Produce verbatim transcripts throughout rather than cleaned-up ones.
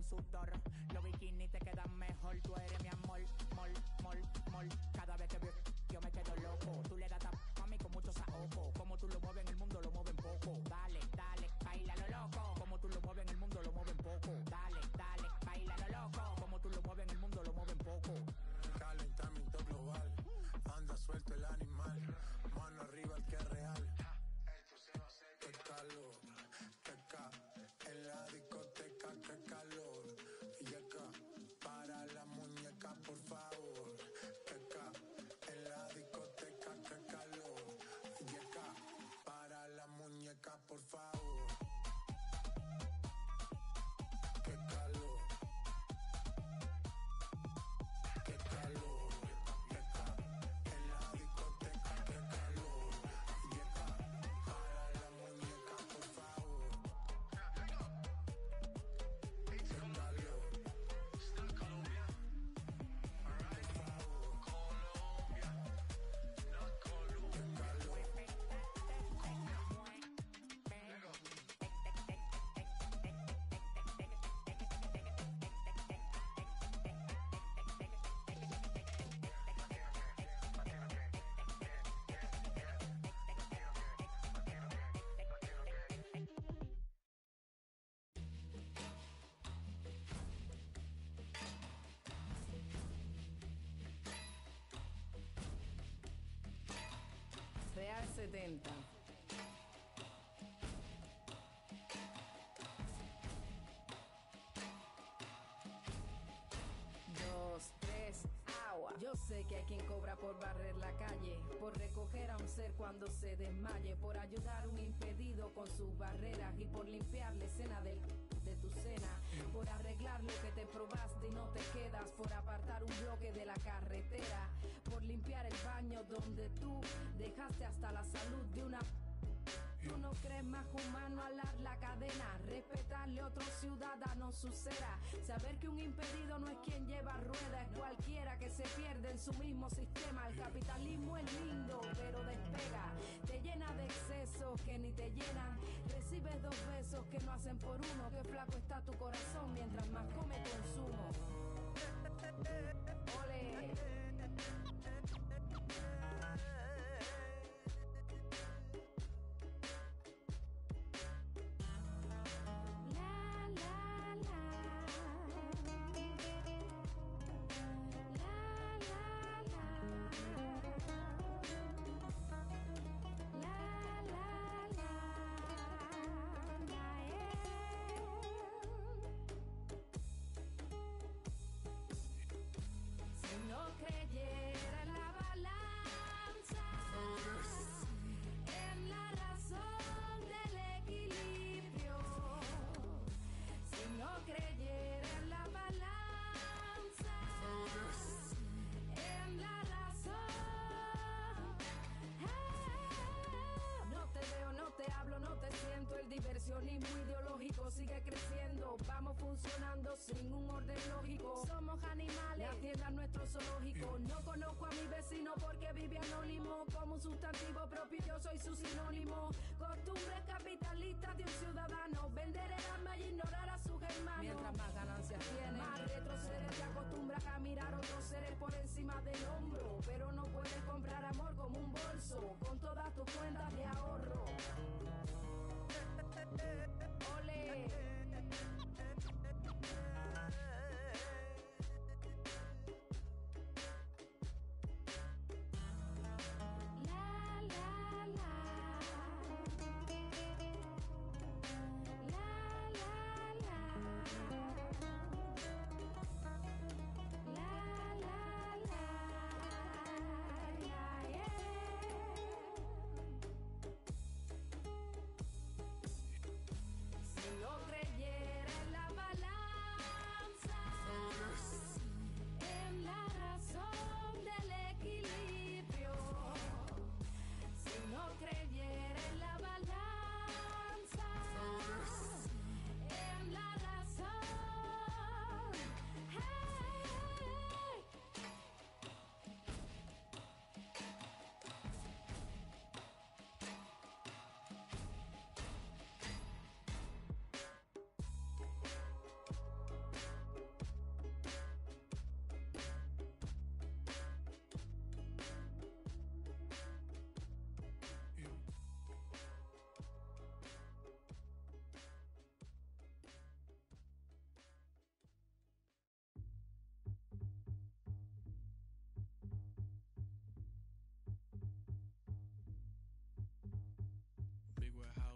sudor. Los bikinis te quedan mejor, tú eres mi amor, mol, mol, mol. Cada vez que veo yo me quedo loco. Tú le das tap a mí con mucho saoco. Como tú lo mueves en el mundo, lo mueven poco. Dale, dale, baila lo loco. Como tú lo mueves en el mundo, lo mueven poco. Dale, dale, baila lo loco. Como tú lo mueves en el mundo, lo mueven poco. Calentamiento global, anda suelto el animal. Mano arriba el que es real. Qué calor, qué ca, en la discoteca, qué calor. Y acá, para la muñeca, por favor. Qué ca, en la discoteca, qué calor. Y acá, para la muñeca, por favor. Qué calor. Qué calor. Qué ca, en la discoteca, qué calor. Y acá, para la muñeca, por favor. Qué calor. Por favor. Colombia, not Colombia. Real setenta. Dos, tres, agua. Yo sé que hay quien cobra por barrer la calle, por recoger a un ser cuando se desmaye, por ayudar a un impedido con sus barreras y por limpiar la escena del de tu cena, por arreglar lo que te probaste y no te quedas, por apartar un bloque de la carretera, por limpiar el baño donde tú dejaste hasta la salud de una. Tú no crees más humano alar la cadena, respetarle a otro ciudadano su cera, saber que un impedido no es quien lleva ruedas, es cualquiera que se pierde en su mismo sistema. El capitalismo es lindo, pero despega, te llena de excesos que ni te llenan, recibes dos besos que no hacen por uno, que flaco está tu corazón mientras más come consumo. Ole. Diversionismo ideológico sigue creciendo, vamos funcionando sin un orden lógico. Somos animales, la tierra es nuestro zoológico. No conozco a mi vecino porque vive anónimo. Como un sustantivo propio yo soy su sinónimo. Costumbres capitalistas de un ciudadano, vender el alma y ignorar a sus hermanos. Mientras más ganancias tiene, más retrocedes, te acostumbras a mirar otros seres por encima del hombro. Pero no puedes comprar amor como un bolso, con todas tus cuentas de ahorro. Ole. La la la. La la la.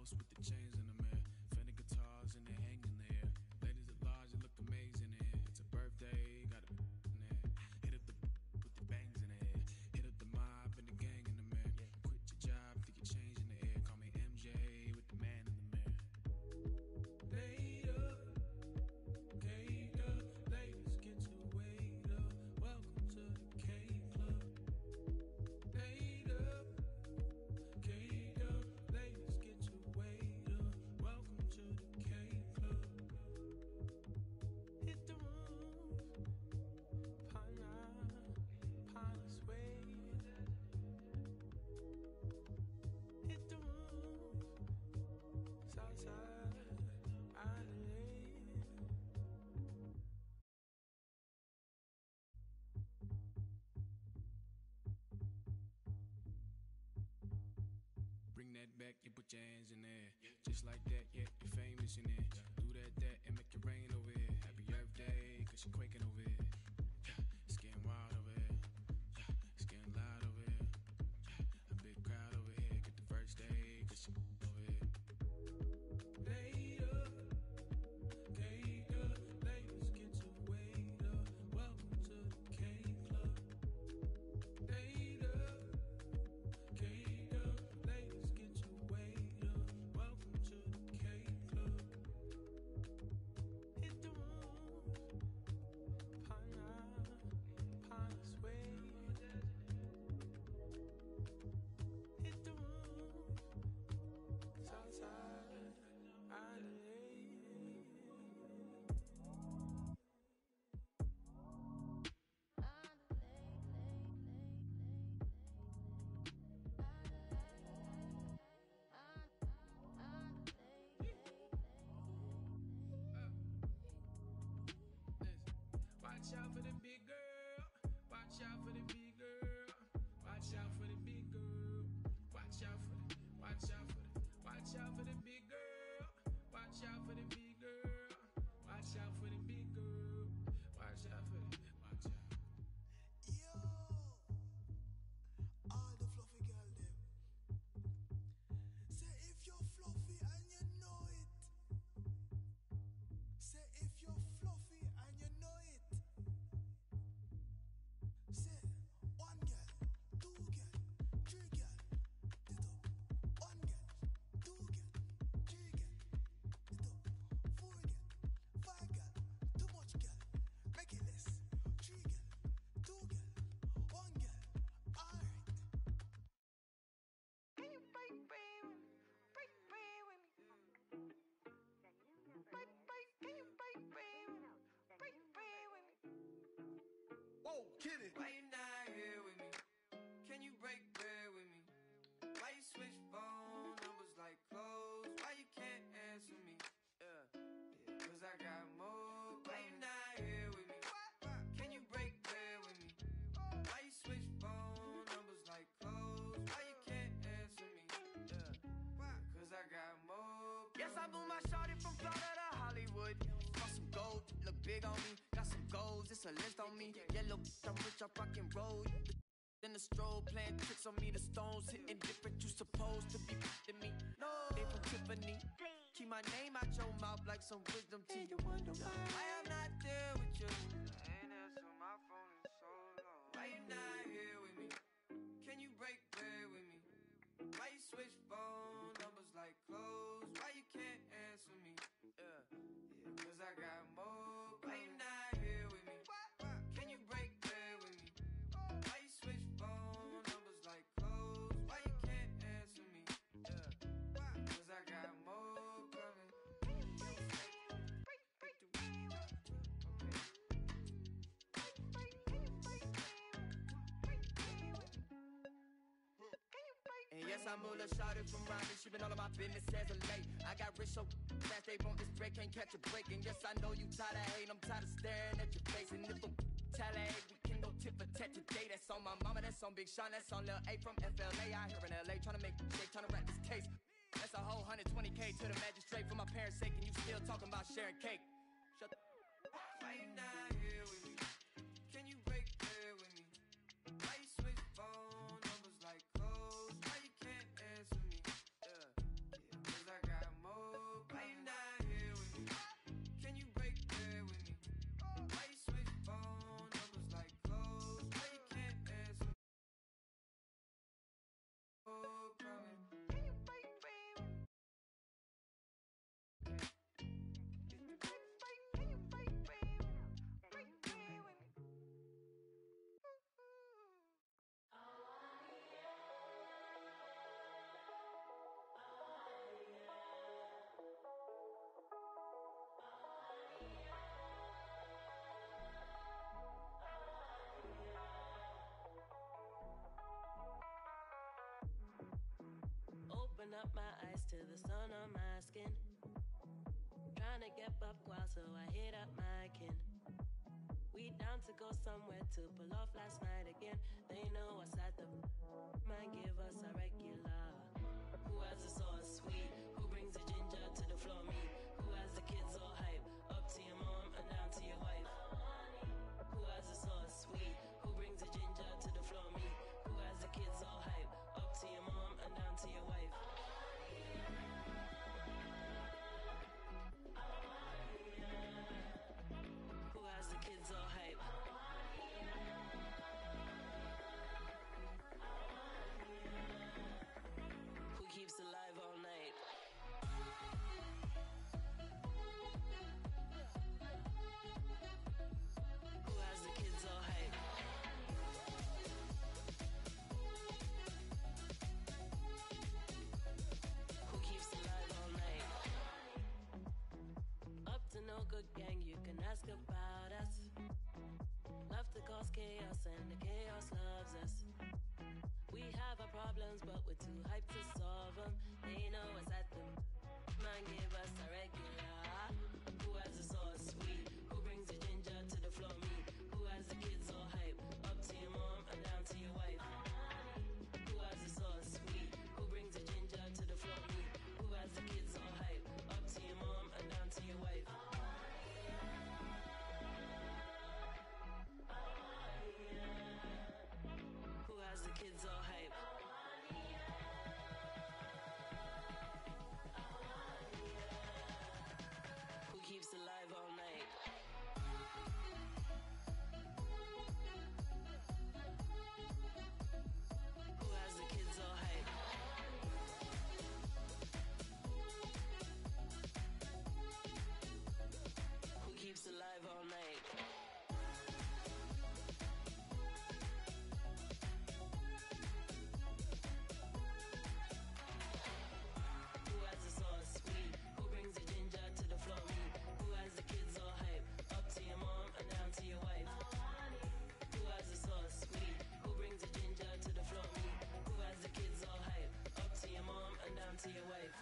house with the chains in them air. Fender guitars and they hang in there. Ladies at large, they look amazing in here. It's a birthday, got a in there. Hit up the with the bangs in the air. Hit up the mob and the gang in the mirror. Quit your job, think your change in the air. Call me M J with the man in the mirror. Laid up, K'd up, ladies get your weight up. Welcome to the K Club. Laid up, K'd up, ladies get your weight up. Welcome to the K Club. Hit the roof, Pana, Pana's way. Hit the roof, Southside, Adelaide. Bring that back, you put your hands in there. Just like that, yeah, you're famous in it. Do that, that, and make it rain over here. Happy Earth Day, cause you're quaking over here. Yeah, it's getting wild over here. Yeah, it's getting loud over here. Yeah, a big crowd over here. Get the first day, cause you're over here. Laid up, K'd up, ladies get your weight up. Welcome to the K Club. Laid up, K'd up, ladies get your weight up. Welcome to the K Club. Hit the roof, Pana, Pana's way. Hit the roof, Southside, Adelaide. Watch out for the big girl. Watch out for the big girl. Watch out for the big girl. Watch out for the. Watch out for the. Watch out for the big girl. Watch out for the big girl. Watch out for the big girl. Watch out for the. Watch out. Yo, all the fluffy girl them. Say if you're fluffy and you know it. Say if you're fluffy and you know it. Say one girl, two girl, three girl, it up. One girl, two girl, three girl, it up. Four girl, five girl, too much girl, make it less. Three girl, two girl, one girl, alright. Can you break bread with me? Break bread with me. Break, break, can you break bread with me? Break bread with me. Whoa, kid it. Why you not here with me? Can you break bread with me? Why you switch phone numbers like clothes? Why you can't answer me? Yeah, yeah, cause I got more. Why you not here with me? Can you break bread with me? Why you switch phone numbers like clothes? Why you can't answer me? Yeah, cause I got more. Yes, I blew my shorty from Florida to Hollywood. Got some gold, look big on me. Got some goals, it's a list on me. Yellow, I'm rich, I'm rockin' road. In the strobe, playing tricks on me. The stones hitting different. You supposed to be f***ing me. No, they from Tiffany. Keep my name out your mouth like some wisdom teeth. You wonder why I'm not there with you. I ain't answer my phone in so long. Why you not here with me? Can you break bread with me? Why you switch phone numbers like clothes? Why you can't answer me? Yeah, yeah, cause I got more. Why you not here with me? Can you break bread with me? Why you switch phone numbers like clothes? Why you can't answer me? Yeah, cause I got more coming. Break, break the bread with me. Break, break, can you break bread with me? Break bread with me. Can you break And yes, I moved a shawty from Rhyming. She been all of my business as of late. I got rich so fast they want this break, can't catch a break. And yes, I know you tired of hating, I'm tired of staring at your face. And if I'm tally, we can go tit for tat today. That's on my mama, that's on Big Sean, that's on Lil A from F L A. Out here in L A trying to make shake, trying to wrap this case. That's a whole one hundred twenty K to the magistrate for my parents' sake. And you still talking about sharing cake. Shut the. Why you not here with me? Can you break bread with me? Why you switch phone numbers like clothes? Why you can't answer me? Yeah, yeah, cause I gas to the sun on my skin. Trying to get up wild, so I hit up my kin. We down to go somewhere to pull off last night again. They know us at the man, give us a regular. Who has the sauce sweet? Who brings the ginger to the floor? Me. Who has the kids all hype? Up to your mom and down to your wife. Who has the sauce sweet? Who brings the ginger to the floor? Me. Who has the kids all hype? Up to your mom and down to your wife. Who has the kids all hype? Who keeps alive all night? Who has the kids all hype? Who keeps alive all night? Up to no good gang, you can ask about us. Love to cause chaos and the chaos loves us. We have our problems, but we're too hyped to solve them. They know us at the man, give us a regular. Who has the sauce sweet? Who brings the ginger to the floor? Me. Who has the kids all hype? Up to your mom and down to your wife. Who has the sauce sweet? Who brings the ginger to the floor? Me. Who has the kids all hype? Up to your mom and down to your wife. Who has the kids all hype? Who keeps alive all night? Who has the kids all hype? Who keeps alive all night? Who has the sauce sweet? Who brings the ginger to the floor? Me. Who has the kids all hype? Up to your mom and down to your wife. Who has the sauce sweet? Who brings the ginger to the floor? Me. Who has the kids all hype? Up to your mom and down to your wife.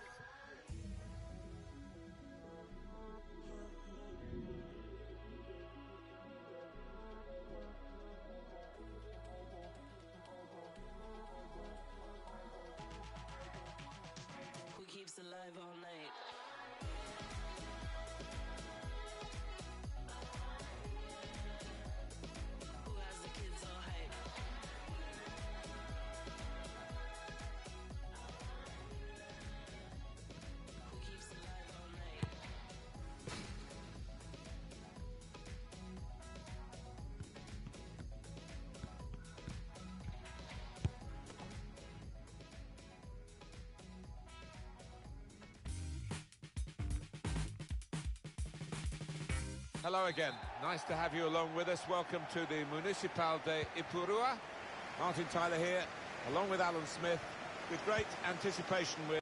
Who keeps alive all night? Who has the kids all hype? Who keeps alive all night? Hello again. Nice to have you along with us. Welcome to the Municipal de Ipurua. Martin Tyler here, along with Alan Smith, with great anticipation. We're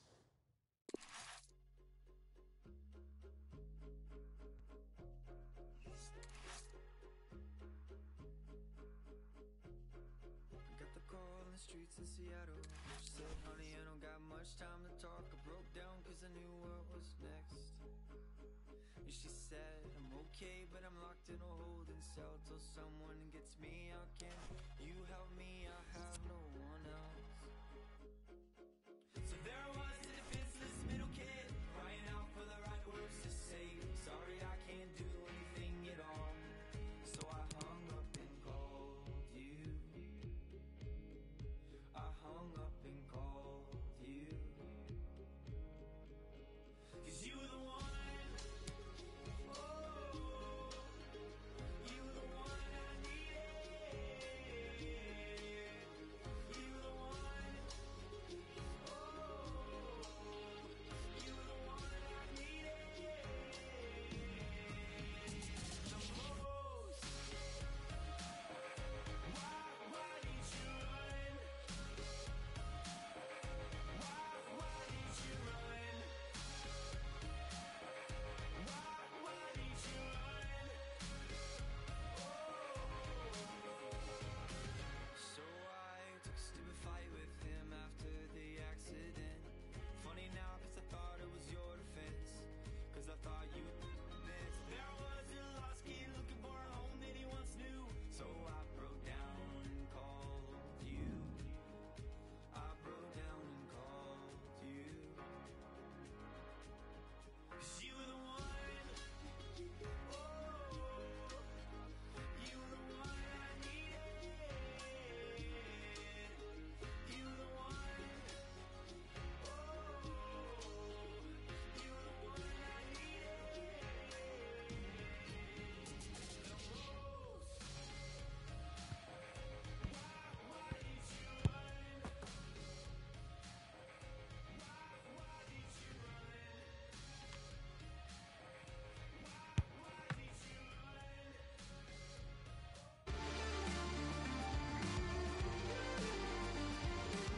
Got the call in the streets in Seattle. She said, honey, I don't got much time to talk. I broke down cause I knew what was next. And she said, I'm okay, but I'm locked in a holding cell till someone gets me out. Can you help me? I have no one else. So there I was, a defenseless middle kid, crying out for the right words to say. Sorry, I can't do anything at all. So I hung up and called you. I hung up and called you. Cause you were the one. Oh, you were the one I needed.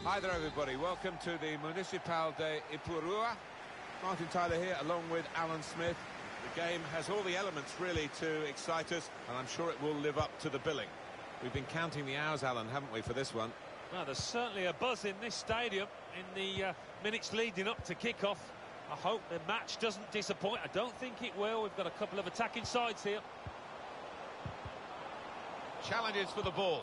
Hi there, everybody. Welcome to the Municipal de Ipurua. Martin Tyler here, along with Alan Smith. The game has all the elements, really, to excite us, and I'm sure it will live up to the billing. We've been counting the hours, Alan, haven't we, for this one? Well, there's certainly a buzz in this stadium in the uh, minutes leading up to kick-off. I hope the match doesn't disappoint. I don't think it will. We've got a couple of attacking sides here. Challenges for the ball.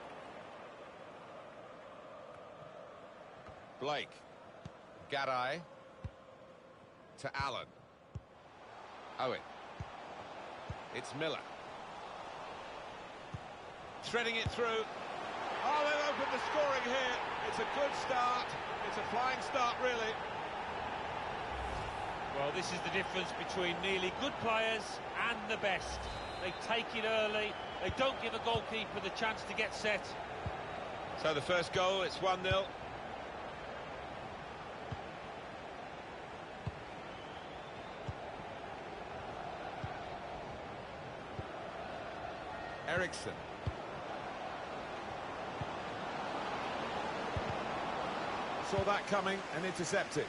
Blake. Garay. To Allen. Owen. It's Miller. Threading it through. Oh, they've opened the scoring here. It's a good start. It's a flying start, really. Well, this is the difference between nearly good players and the best. They take it early. They don't give a goalkeeper the chance to get set. So the first goal, it's one nil. Eriksson. Saw that coming and intercepted.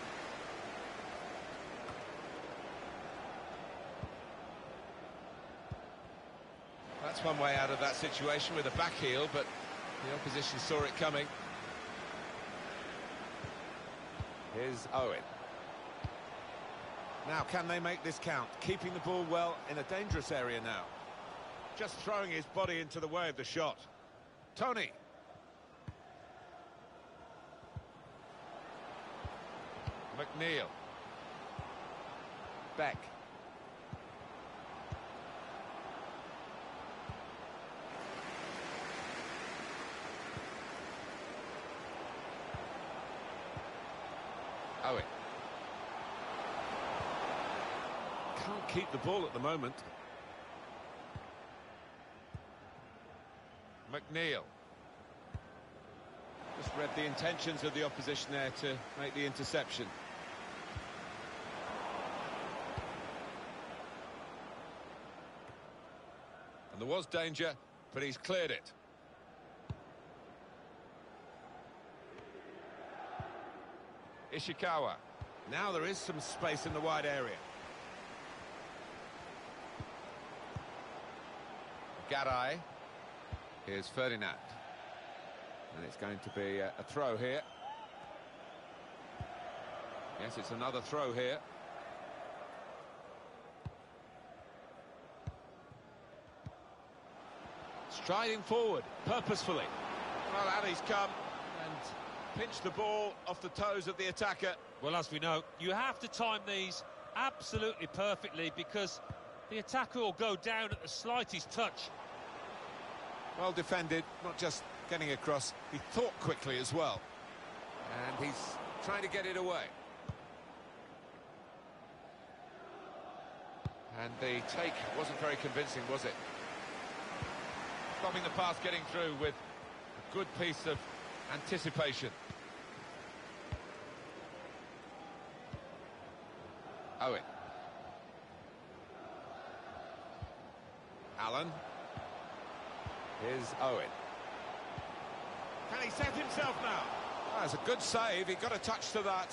That's one way out of that situation with a back heel, but the opposition saw it coming. Here's Owen. Now, can they make this count? Keeping the ball well in a dangerous area now. Just throwing his body into the way of the shot. Tony. McNeil. Beck. Owen. Can't keep the ball at the moment. McNeil. Just read the intentions of the opposition there to make the interception. And there was danger, but he's cleared it. Ishikawa. Now there is some space in the wide area. Garay. Here's Ferdinand. And it's going to be a, a throw here. Yes, it's another throw here. Striding forward, purposefully. Well, out he's come and pinched the ball off the toes of the attacker. Well, as we know, you have to time these absolutely perfectly because the attacker will go down at the slightest touch. Well defended, not just getting across, he thought quickly as well. And he's trying to get it away. And the take wasn't very convincing, was it? Stopping the pass getting through with a good piece of anticipation. Owen. Allen. Here's Owen. Can he set himself now? Oh, that's a good save. He got a touch to that.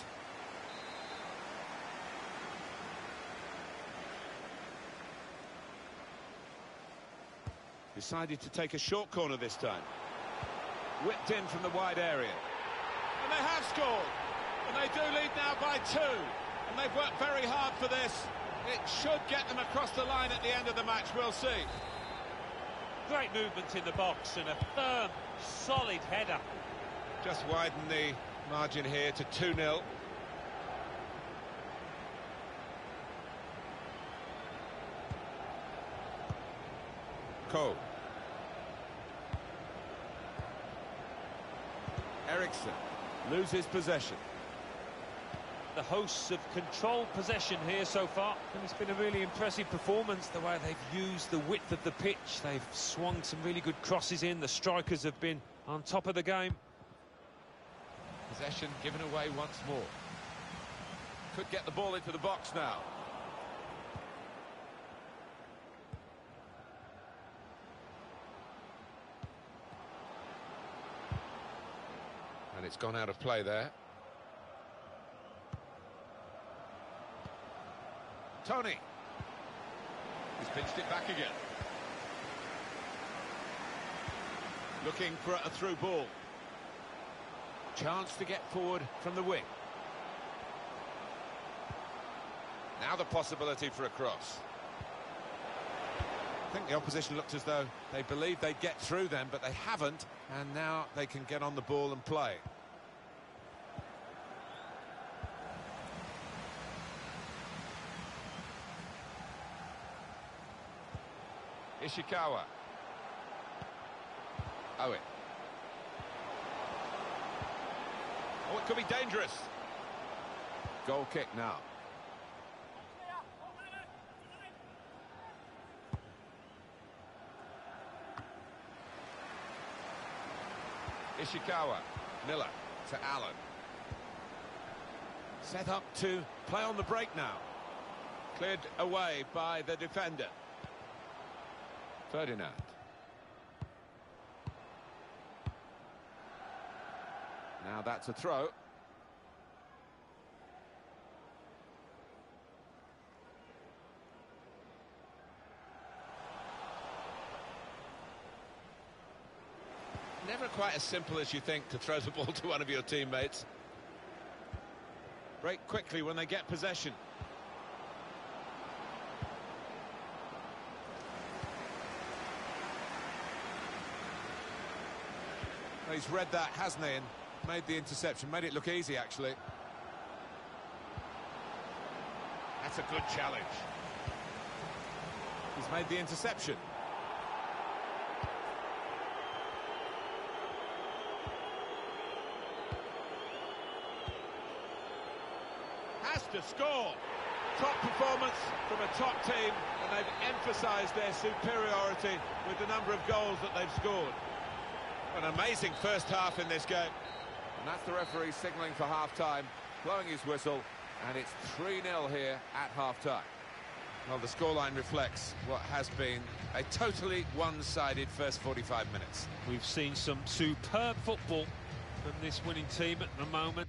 Decided to take a short corner this time. Whipped in from the wide area. And they have scored. And they do lead now by two. And they've worked very hard for this. It should get them across the line at the end of the match. We'll see. Great movement in the box and a firm, solid header. Just widen the margin here to two nil. Cole. Eriksson loses possession. The hosts have controlled possession here so far, and it's been a really impressive performance, the way they've used the width of the pitch. They've swung some really good crosses in. The strikers have been on top of the game. Possession given away once more. Could get the ball into the box now. And And it's gone out of play there. Tony. He's pinched it back again. Looking for a through ball. Chance to get forward from the wing. Now the possibility for a cross. I think the opposition looked as though they believed they'd get through them, but they haven't, and now they can get on the ball and play. Ishikawa. Owen. Oh, it could be dangerous. Goal kick now. Ishikawa. Miller to Allen. Set up to play on the break now. Cleared away by the defender. Ferdinand. Now that's a throw. Never quite as simple as you think to throw the ball to one of your teammates. Break quickly when they get possession. Well, he's read that, hasn't he, and made the interception, made it look easy, actually. That's a good challenge. He's made the interception. Has to score. Top performance from a top team, and they've emphasised their superiority with the number of goals that they've scored. An amazing first half in this game. And that's the referee signalling for half-time, blowing his whistle, and it's three nil here at half-time. Well, the scoreline reflects what has been a totally one-sided first forty-five minutes. We've seen some superb football from this winning team at the moment.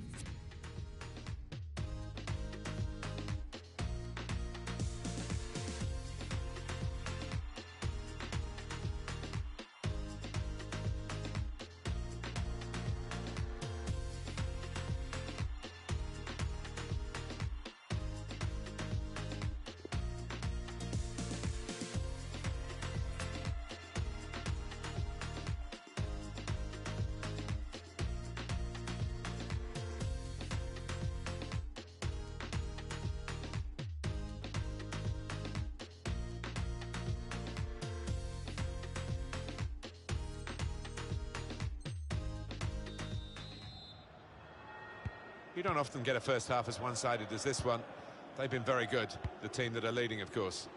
You don't often get a first half as one-sided as this one. They've been very good, the team that are leading, of course.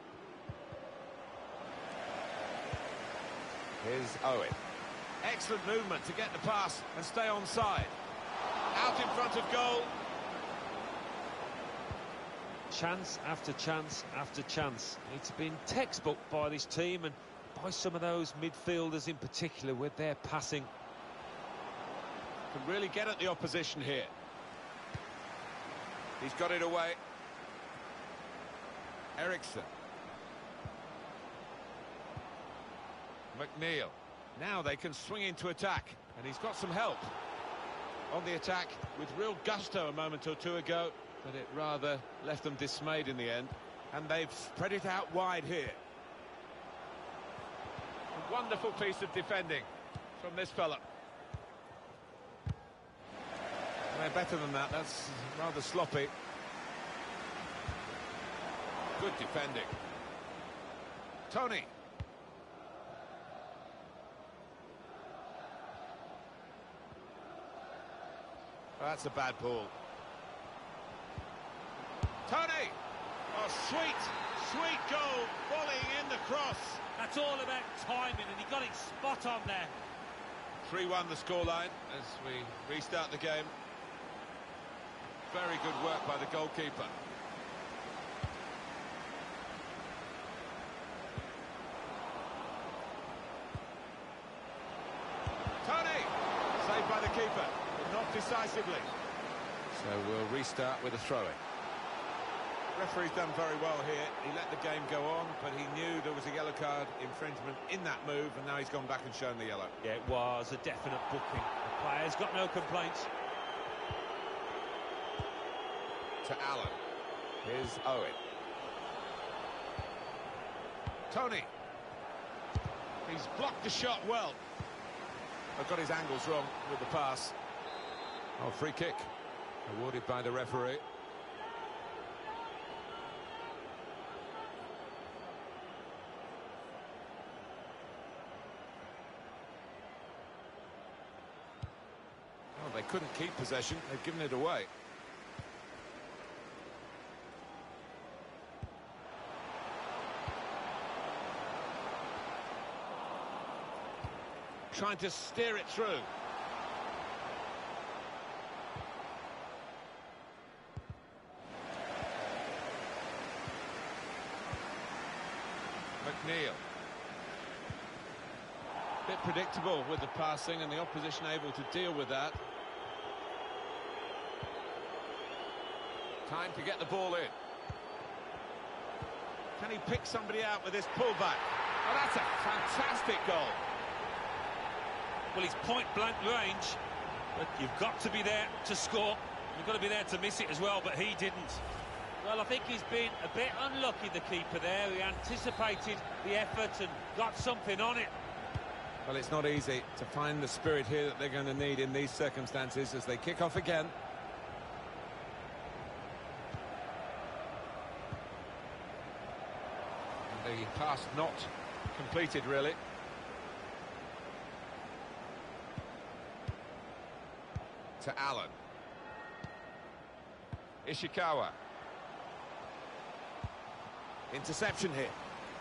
Here's Owen. Excellent movement to get the pass and stay onside. Out in front of goal. Chance after chance after chance. It's been textbook by this team and by some of those midfielders in particular with their passing. Can really get at the opposition here. He's got it away. Eriksson. McNeil. Now they can swing into attack, and he's got some help on the attack with real gusto a moment or two ago, but it rather left them dismayed in the end, and they've spread it out wide here. A wonderful piece of defending from this fella. They're better than that. That's rather sloppy. Good defending. Tony. Oh, that's a bad ball. Tony! Oh, sweet, sweet goal, volleying in the cross. That's all about timing, and he got it spot on there. three one the scoreline as we restart the game. Very good work by the goalkeeper. Tony! Saved by the keeper. but not decisively. So we'll restart with a throw-in. Referee's done very well here. He let the game go on, but he knew there was a yellow card infringement in that move, and now he's gone back and shown the yellow. Yeah, it was a definite booking. The player's got no complaints. To Allen. Here's Owen. Tony. He's blocked the shot well. I've got his angles wrong with the pass. Oh, free kick. Awarded by the referee. Oh, they couldn't keep possession. They've given it away. Trying to steer it through. McNeil. Bit predictable with the passing and the opposition able to deal with that. Time to get the ball in. Can he pick somebody out with this pullback? Oh, that's a fantastic goal. Well, he's point-blank range, but you've got to be there to score. You've got to be there to miss it as well, but he didn't. Well, I think he's been a bit unlucky, the keeper there. He anticipated the effort and got something on it. Well, it's not easy to find the spirit here that they're going to need in these circumstances as they kick off again. And the pass not completed, really. To Allen. Ishikawa. Interception here.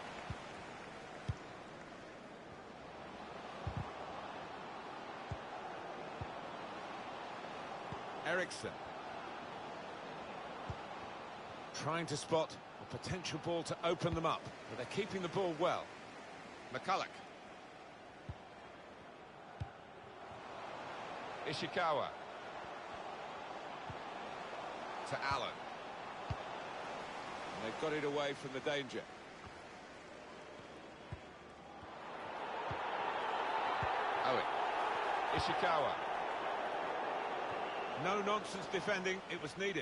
Eriksson. Trying to spot a potential ball to open them up, but they're keeping the ball well. McCulloch. Ishikawa. To Allen. And they've got it away from the danger. Owen. Ishikawa. No nonsense defending, it was needed.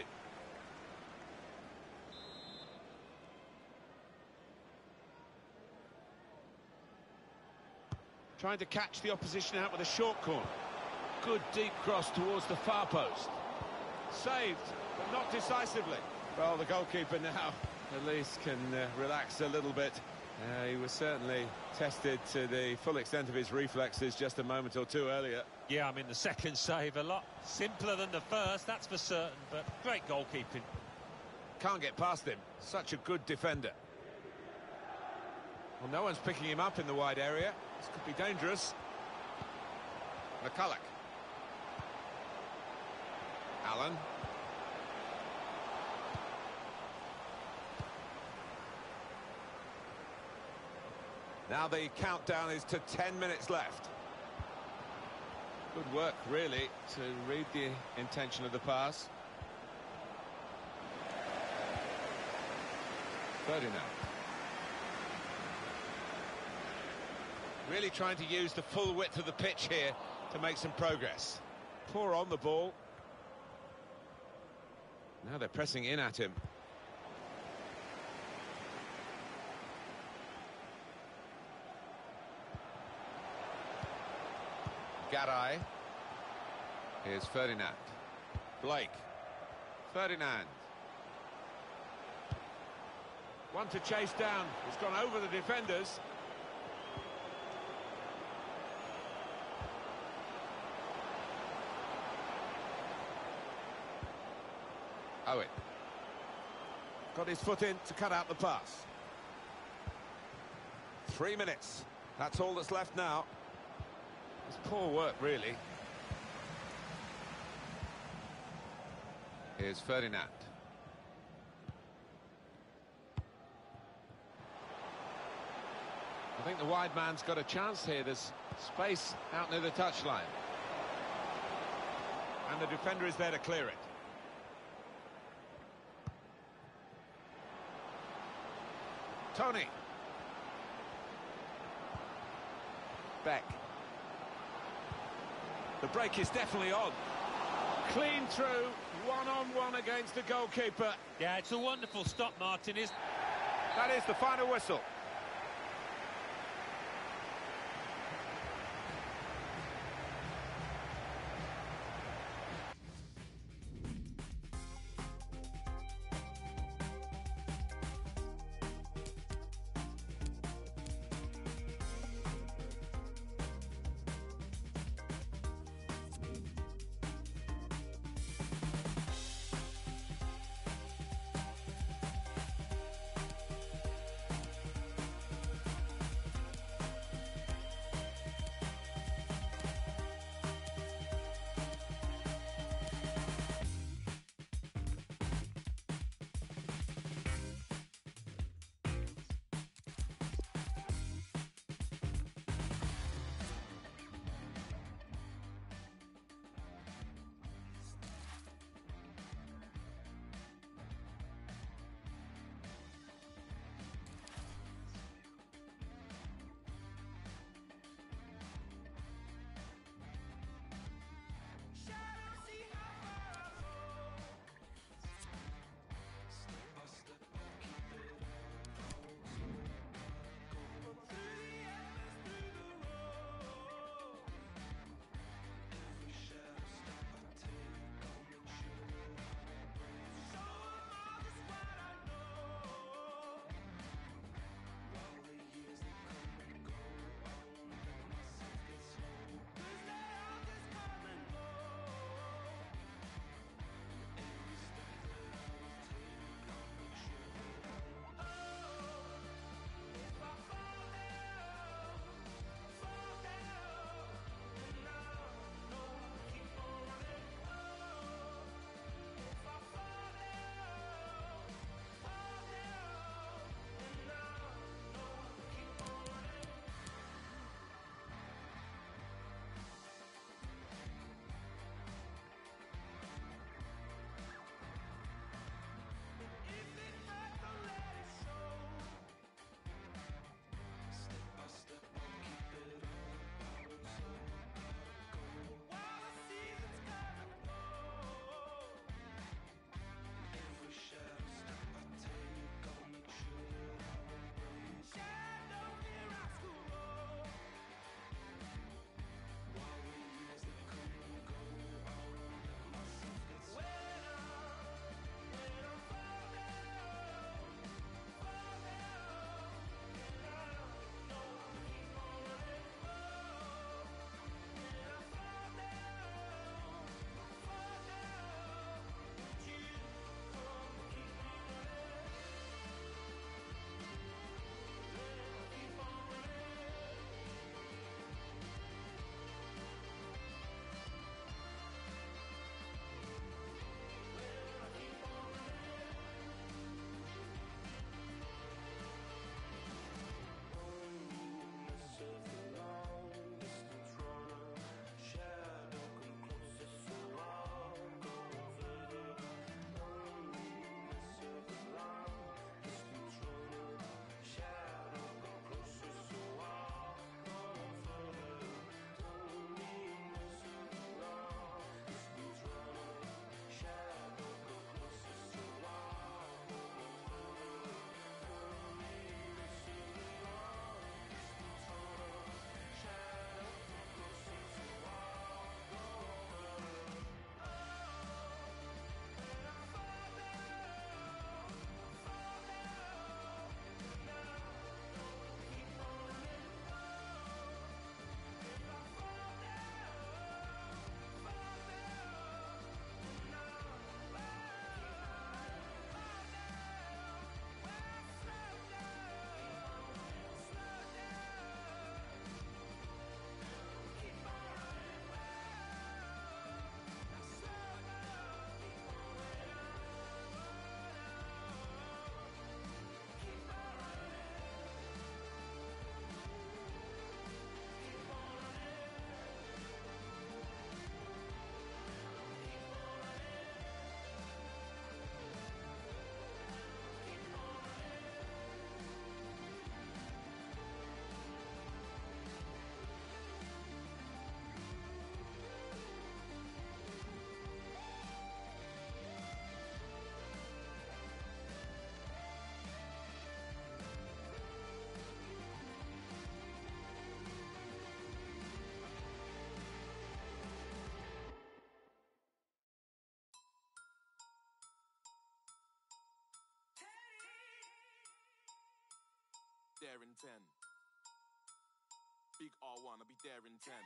Trying to catch the opposition out with a short corner. Good deep cross towards the far post. Saved, but not decisively. Well, the goalkeeper now at least can uh, relax a little bit. Uh, he was certainly tested to the full extent of his reflexes just a moment or two earlier. Yeah, I mean, the second save a lot simpler than the first, that's for certain, but great goalkeeping. Can't get past him. Such a good defender. Well, no one's picking him up in the wide area. This could be dangerous. McCulloch. Allen. Now the countdown is to ten minutes left. Good work, really, to read the intention of the pass. Ferdinand. Really trying to use the full width of the pitch here to make some progress. Poor on the ball. Now they're pressing in at him. Garay. Here's Ferdinand. Blake. Ferdinand. One to chase down. He's gone over the defenders. Owen. Got his foot in to cut out the pass. Three minutes. That's all that's left now. It's poor work, really. Here's Ferdinand. I think the wide man's got a chance here. There's space out near the touchline. And the defender is there to clear it. Tony. Beck. The break is definitely on. Clean through, one-on-one against the goalkeeper. Yeah, it's a wonderful stop, Martin. Is That is the final whistle. there in ten. Big R one, I'll be there in ten.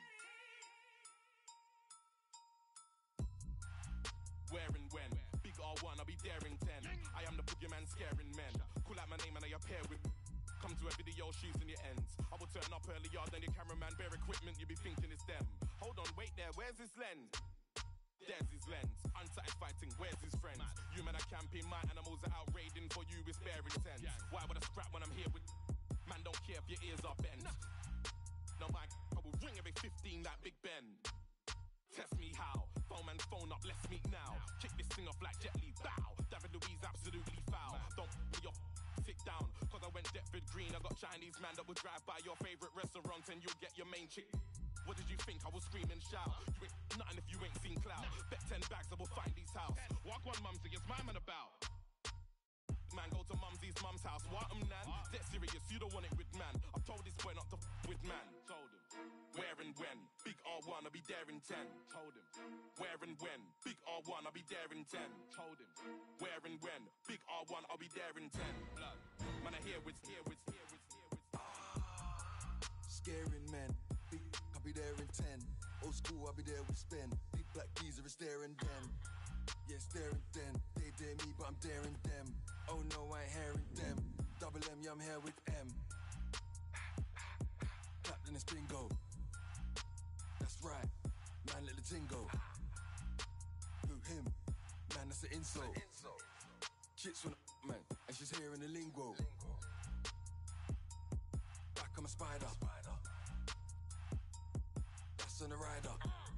Where and when? Big R one, I'll be there in ten. I am the boogeyman scaring men. Call out my name and I appear with. Come to a video shooting your ends. I will turn up earlier than your cameraman. Bare equipment, you be thinking it's them. Hold on, wait there, where's his lens? There's his lens. Untied fighting, where's his friends? You men are camping, my animals are out raiding for you with spare intent. Why would I scrap when I'm here with. Man, don't care if your ears are bent. No, my I will ring every fifteen like Big Ben. Test me how. Phone man, phone up, let's meet now. Kick this thing off like Jet Li, bow. David Louise absolutely foul. Don't be your sit down, cause I went Deptford Green. I got Chinese man that would drive by your favourite restaurant and you'll get your main chick. What did you think? I will scream and shout. You ain't nothing if you ain't seen clout. Bet ten bags I will find these house. Walk one mumsy, it's my man about. Man, go to mumsy's mum's house. What um nan? Dead serious, you don't want it with man. I've told this boy not to f with man. Told him. Where and when? Big R one, I'll be there in ten. Told him. Where and when? Big R one, I'll be there in ten. Told him. Where and when? Big R one, I'll be there in ten. Blood. Man, I hear with, hear with, hear with, hear with. Scaring men. Big, I'll be there in ten. Old school, I'll be there with Spen. Big black geezer is there and then. Yeah, staring then. They dare me, but I'm daring them. Oh no, I ain't hearing them. Double M, yeah, I'm here with M. Clapped in this bingo. That's right, man, let the ting go. Who, him? Man, that's an insult. Chits on the man, and she's hearing the lingo. Back on my spider. That's on the rider.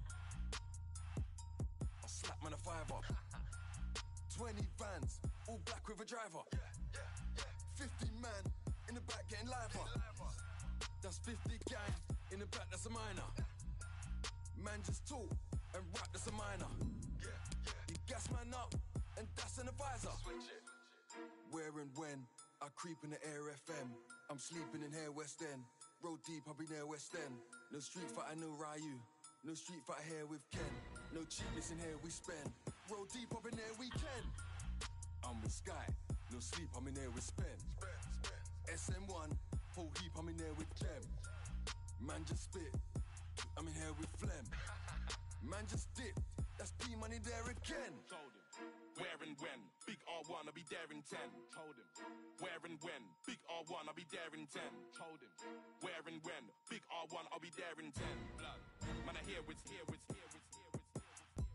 I'll slap man a fiver. twenty vans, all black with a driver. fifty man in the back getting liver. That's fifty gang in the back, that's a minor. Man just talk and rap, that's a minor. You gas man up and that's an advisor. Where and when I creep in the air F M. I'm sleeping in here West End. Roll deep, I'll be near West End. No street fighter, no Ryu. No street fighter here with Ken. No cheapness in here we spend. Roll deep up in there weekend. I'm with Sky. No sleep, I'm in there with Spen. S M one, whole heap, I'm in there with Clem. Man just spit. I'm in here with Phlegm. Man just dip. That's P money there again. Told him. Where and when? Big R one, I'll be there in ten. Told him. Where and when? Big R one, I'll be there in ten. Told him. Where and when? Big R one, I'll be there in ten. Blood. Man, I hear with, hear with, hear with, hear with, hear with,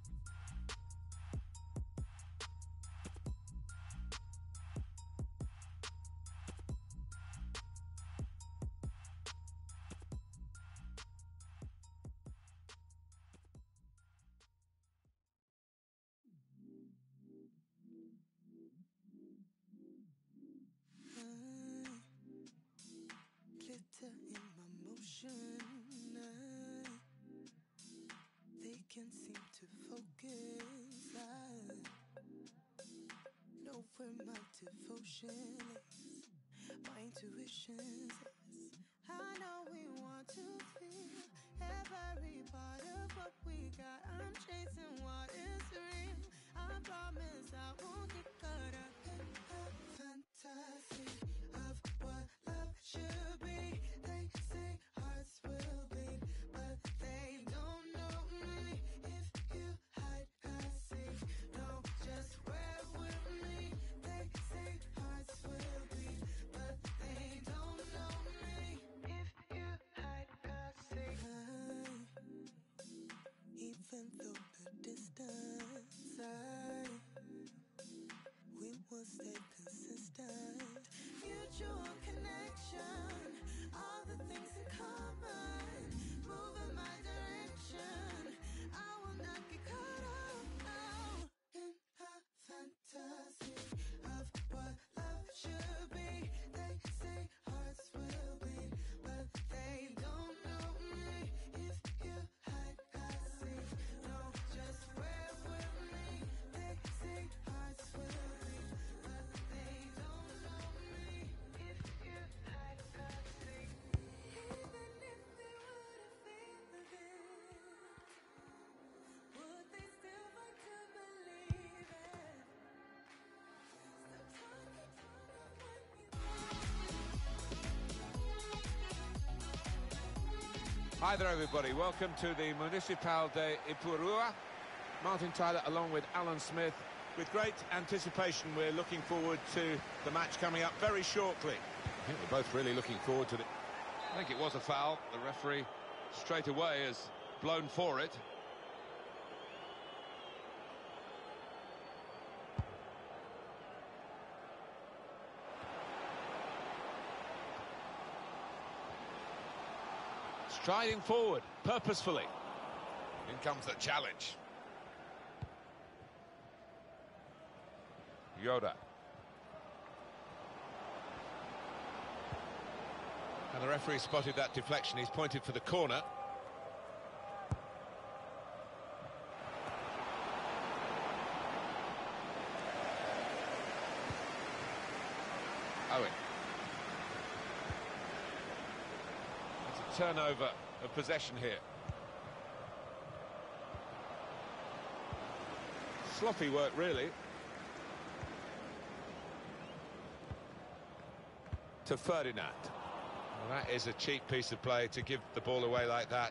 glitter in my motion. I, they can't seem to focus. I know where my devotion is. My intuition says I know we want to feel every part of what we got. I'm chasing what is real. I promise I won't get caught up in a fantasy of what love should be. They say hearts will beat, but they don't know me. If you hide, I see. No, just wear with me. They say hearts will beat, but they don't know Hi there, everybody. Welcome to the Municipal de Ipurua. Martin Tyler along with Alan Smith. With great anticipation, we're looking forward to the match coming up very shortly. I think we're both really looking forward to it. I think it was a foul. The referee straight away has blown for it. Striding forward, purposefully. In comes the challenge. Yoda. And the referee spotted that deflection. He's pointed for the corner. Owen. It's a turnover of possession here. Sloppy work, really. To Ferdinand. Well, that is a cheap piece of play to give the ball away like that.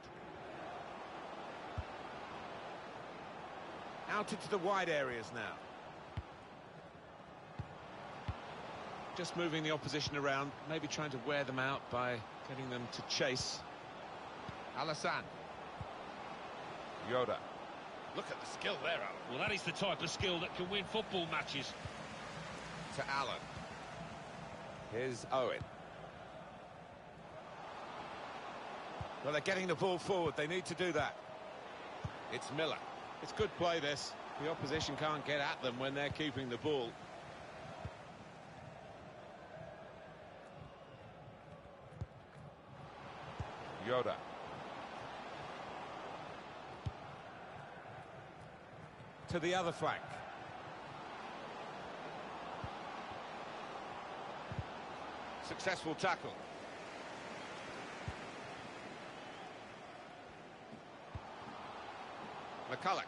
Out into the wide areas now. Just moving the opposition around, maybe trying to wear them out by getting them to chase. Alassane. Yoda. Look at the skill there, Alan. Well, that is the type of skill that can win football matches. To Alan. Here's Owen. Well, they're getting the ball forward. They need to do that. It's Miller. It's good play, this. The opposition can't get at them when they're keeping the ball. Yoda. To the other flank. Successful tackle. McCulloch.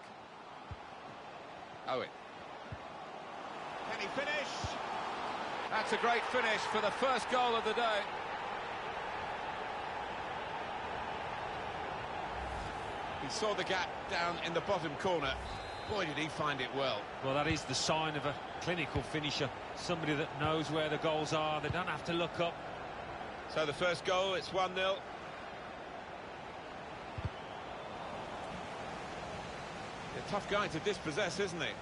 Owen. Can he finish? That's a great finish for the first goal of the day. He saw the gap down in the bottom corner. Boy, did he find it well. Well, that is the sign of a clinical finisher. Somebody that knows where the goals are. They don't have to look up. So the first goal, it's one nil. A tough guy to dispossess, isn't he?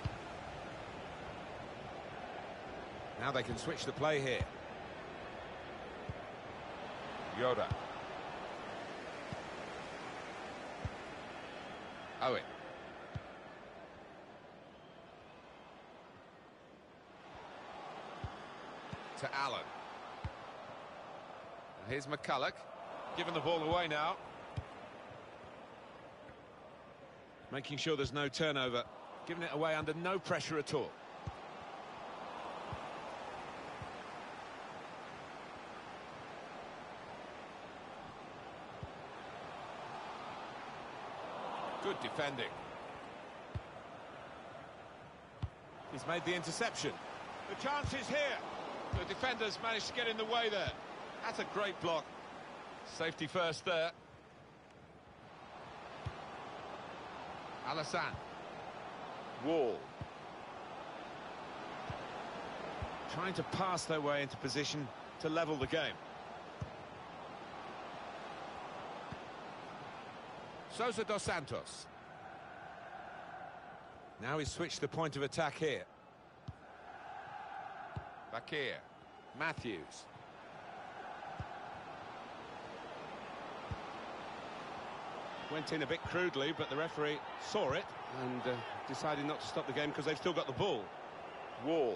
Now they can switch the play here. Yoda. Owen. To Allen. And here's McCulloch, giving the ball away now. Making sure there's no turnover, giving it away under no pressure at all. Good defending. He's made the interception. The chance is here. The defenders managed to get in the way there. That's a great block. Safety first there. Alassane. Wall. Trying to pass their way into position to level the game. Sousa dos Santos. Now he's switched the point of attack here. Bakir. Matthews. Went in a bit crudely, but the referee saw it and uh, decided not to stop the game because they've still got the ball. Wall.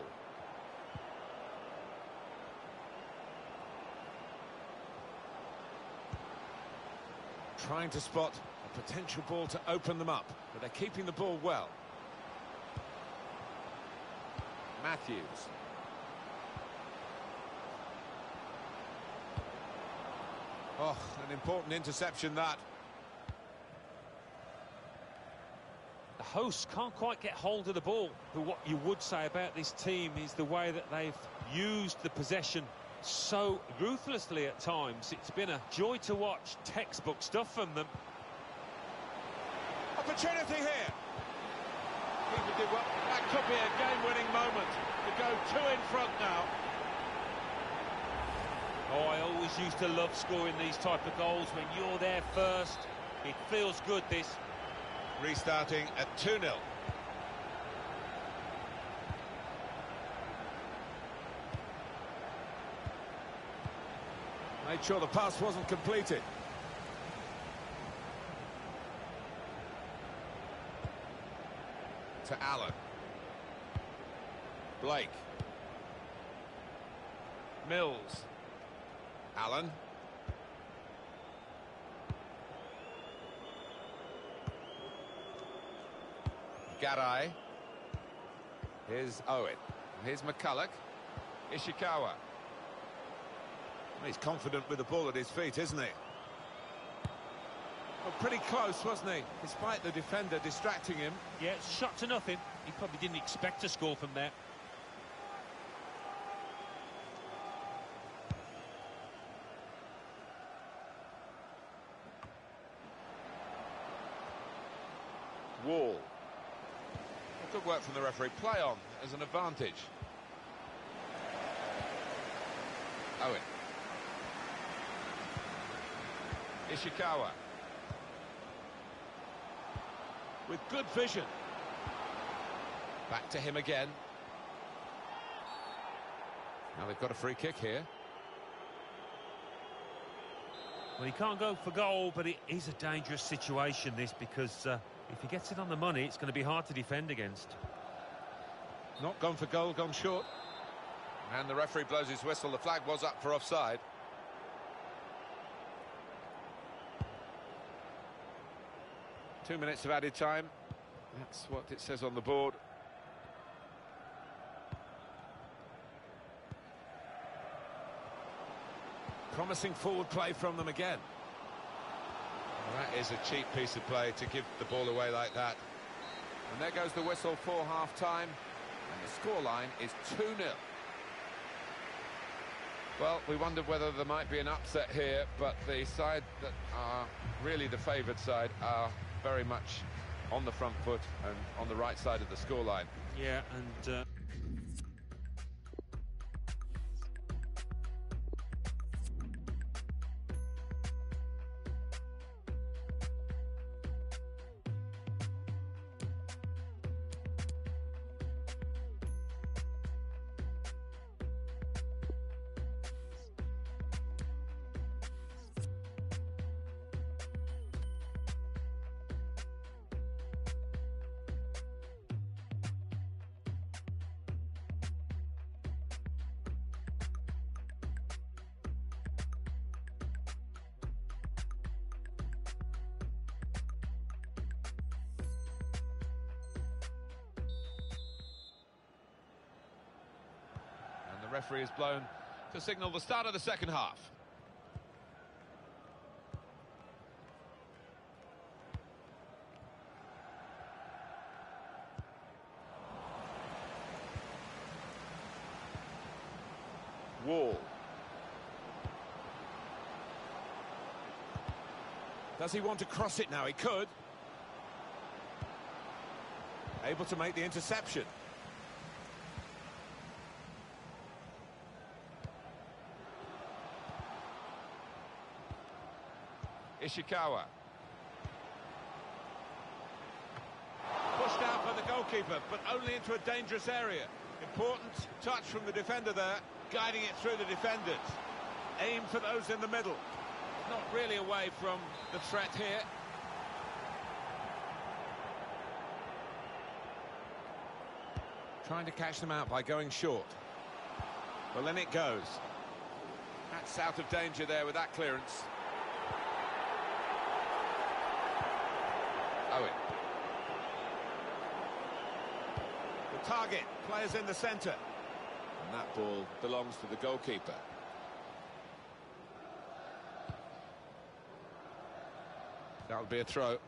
Trying to spot a potential ball to open them up, but they're keeping the ball well. Matthews. Oh, an important interception that. The hosts can't quite get hold of the ball, but what you would say about this team is the way that they've used the possession so ruthlessly at times. It's been a joy to watch. Textbook stuff from them. Opportunity here. Keeper did well. That could be a game-winning moment to go two in front now. Oh, I always used to love scoring these type of goals when you're there first. It feels good, this. Restarting at two nil. Made sure the pass wasn't completed. To Allen. Blake. Mills. Allen. Garay. Here's Owen. Here's McCulloch. Ishikawa. He's confident with the ball at his feet, isn't he? Well, pretty close, wasn't he? Despite the defender distracting him. Yeah, it's shot to nothing. He probably didn't expect to score from there. Wall. Good work from the referee. Play on as an advantage. Owen. Ishikawa. With good vision. Back to him again. Now they've got a free kick here. Well, he can't go for goal, but it is a dangerous situation, this, because uh, if he gets it on the money, it's going to be hard to defend against. Not gone for goal, gone short. And the referee blows his whistle. The flag was up for offside. Two minutes of added time. That's what it says on the board. Promising forward play from them again. Well, that is a cheap piece of play to give the ball away like that. And there goes the whistle for half-time. And the scoreline is two nil. Well, we wondered whether there might be an upset here, but the side that are really the favoured side are very much on the front foot and on the right side of the scoreline. Yeah, and... Uh... The referee is blown to signal the start of the second half. Wall. Does he want to cross it now? He could. Able to make the interception. Ishikawa. Pushed out by the goalkeeper, but only into a dangerous area. Important touch from the defender there, guiding it through the defenders. Aim for those in the middle. Not really away from the threat here. Trying to catch them out by going short. Well, then it goes. That's out of danger there with that clearance. Owen. The target, players in the centre. And that ball belongs to the goalkeeper. That'll be a throw.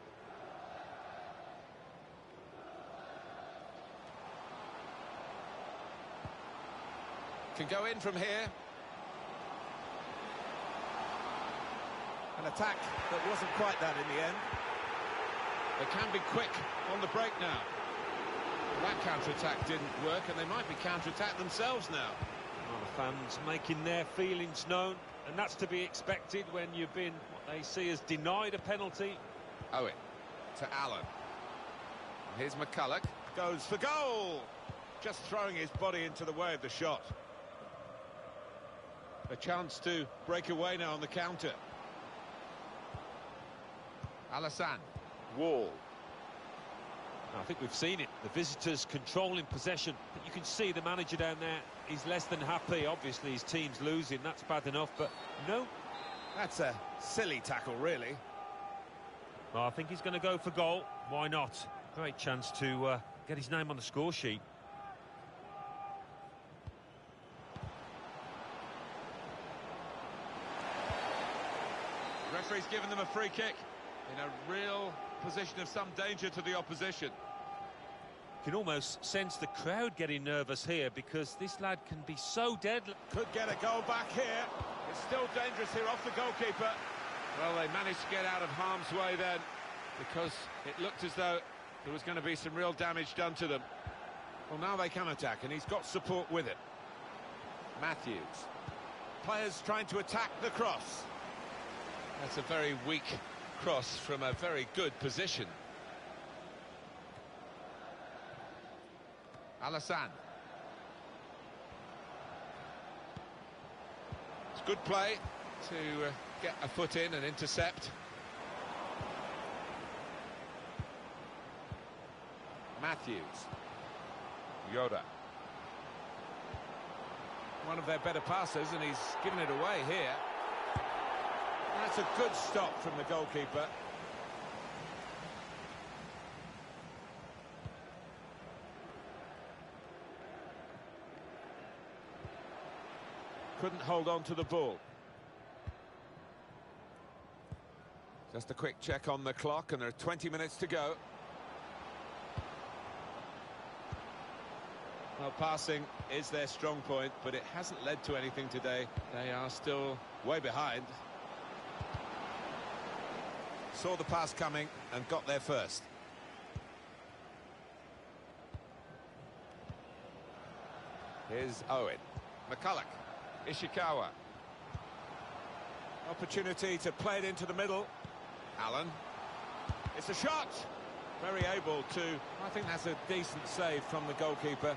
Can go in from here. An attack that wasn't quite that in the end. They can be quick on the break now. Well, that counter-attack didn't work, and they might be counter-attacked themselves now. Well, the fans making their feelings known, and that's to be expected when you've been, what they see as denied a penalty. Owen to Allen. Here's McCulloch. Goes for goal! Just throwing his body into the way of the shot. A chance to break away now on the counter. Alassane. Wall. I think we've seen it. The visitors controlling possession. But you can see the manager down there. He's less than happy. Obviously, his team's losing. That's bad enough. But no. That's a silly tackle, really. Well, I think he's going to go for goal. Why not? Great chance to uh, get his name on the score sheet. The referee's given them a free kick in a real position of some danger to the opposition. You can almost sense the crowd getting nervous here because this lad can be so deadly. Could get a goal back here. It's still dangerous here off the goalkeeper. Well, they managed to get out of harm's way then because it looked as though there was going to be some real damage done to them. Well, now they can attack, and he's got support with it. Matthews. Players trying to attack the cross. That's a very weak cross from a very good position. Alassane. It's good play to uh, get a foot in and intercept. Matthews. Yoda. One of their better passers, and he's given it away here. That's a good stop from the goalkeeper. Couldn't hold on to the ball. Just a quick check on the clock, and there are twenty minutes to go. Well, passing is their strong point, but it hasn't led to anything today. They are still way behind. Saw the pass coming and got there first. Here's Owen. McCulloch. Ishikawa. Opportunity to play it into the middle. Allen. It's a shot. Very able to... I think that's a decent save from the goalkeeper.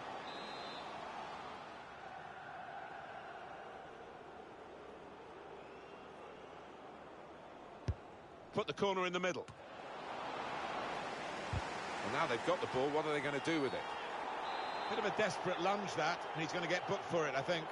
Put the corner in the middle. Well, now they've got the ball, what are they going to do with it? Bit of a desperate lunge, that, and he's going to get booked for it, I think.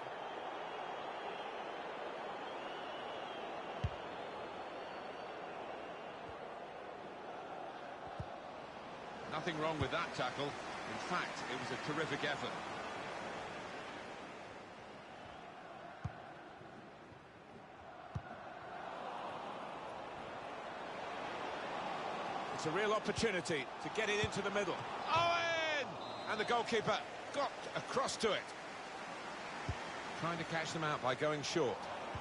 Nothing wrong with that tackle. In fact, it was a terrific effort. It's a real opportunity to get it into the middle. Owen! And the goalkeeper got across to it. Trying to catch them out by going short.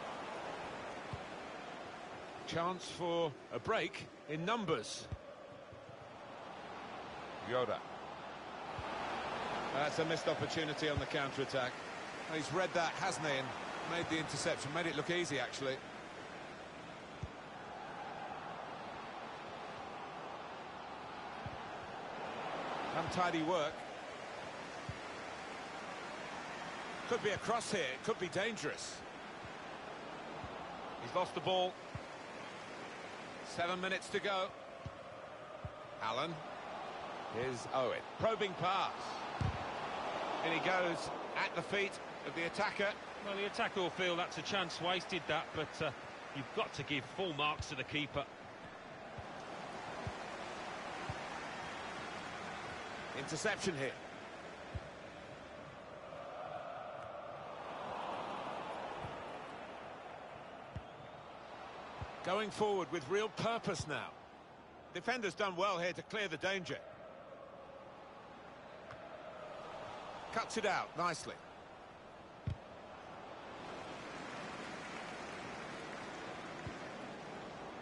Chance for a break in numbers. Yoda. That's a missed opportunity on the counter-attack. He's read that, hasn't he, and made the interception. Made it look easy, actually. Untidy work. Could be a cross here. It could be dangerous. He's lost the ball. Seven minutes to go. Allen. Here's Owen. Probing pass. And he goes at the feet of the attacker. Well, the attacker will feel that's a chance wasted, that, but uh, you've got to give full marks to the keeper. Interception here. Going forward with real purpose now. Defender's done well here to clear the danger. Cuts it out nicely.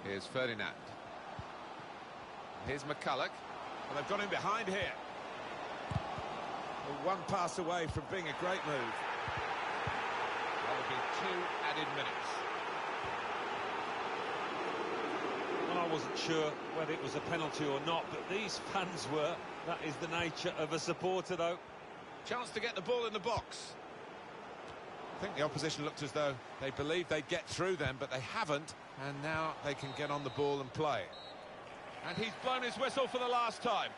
Here's Ferdinand. Here's McCulloch. Well, they've got him behind here. Well, one pass away from being a great move. That'll be two added minutes. Well, I wasn't sure whether it was a penalty or not, but these fans were. That is the nature of a supporter, though. Chance to get the ball in the box. I think the opposition looked as though they believed they'd get through them, but they haven't, and now they can get on the ball and play. And he's blown his whistle for the last time.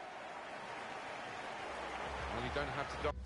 Well, you don't have to...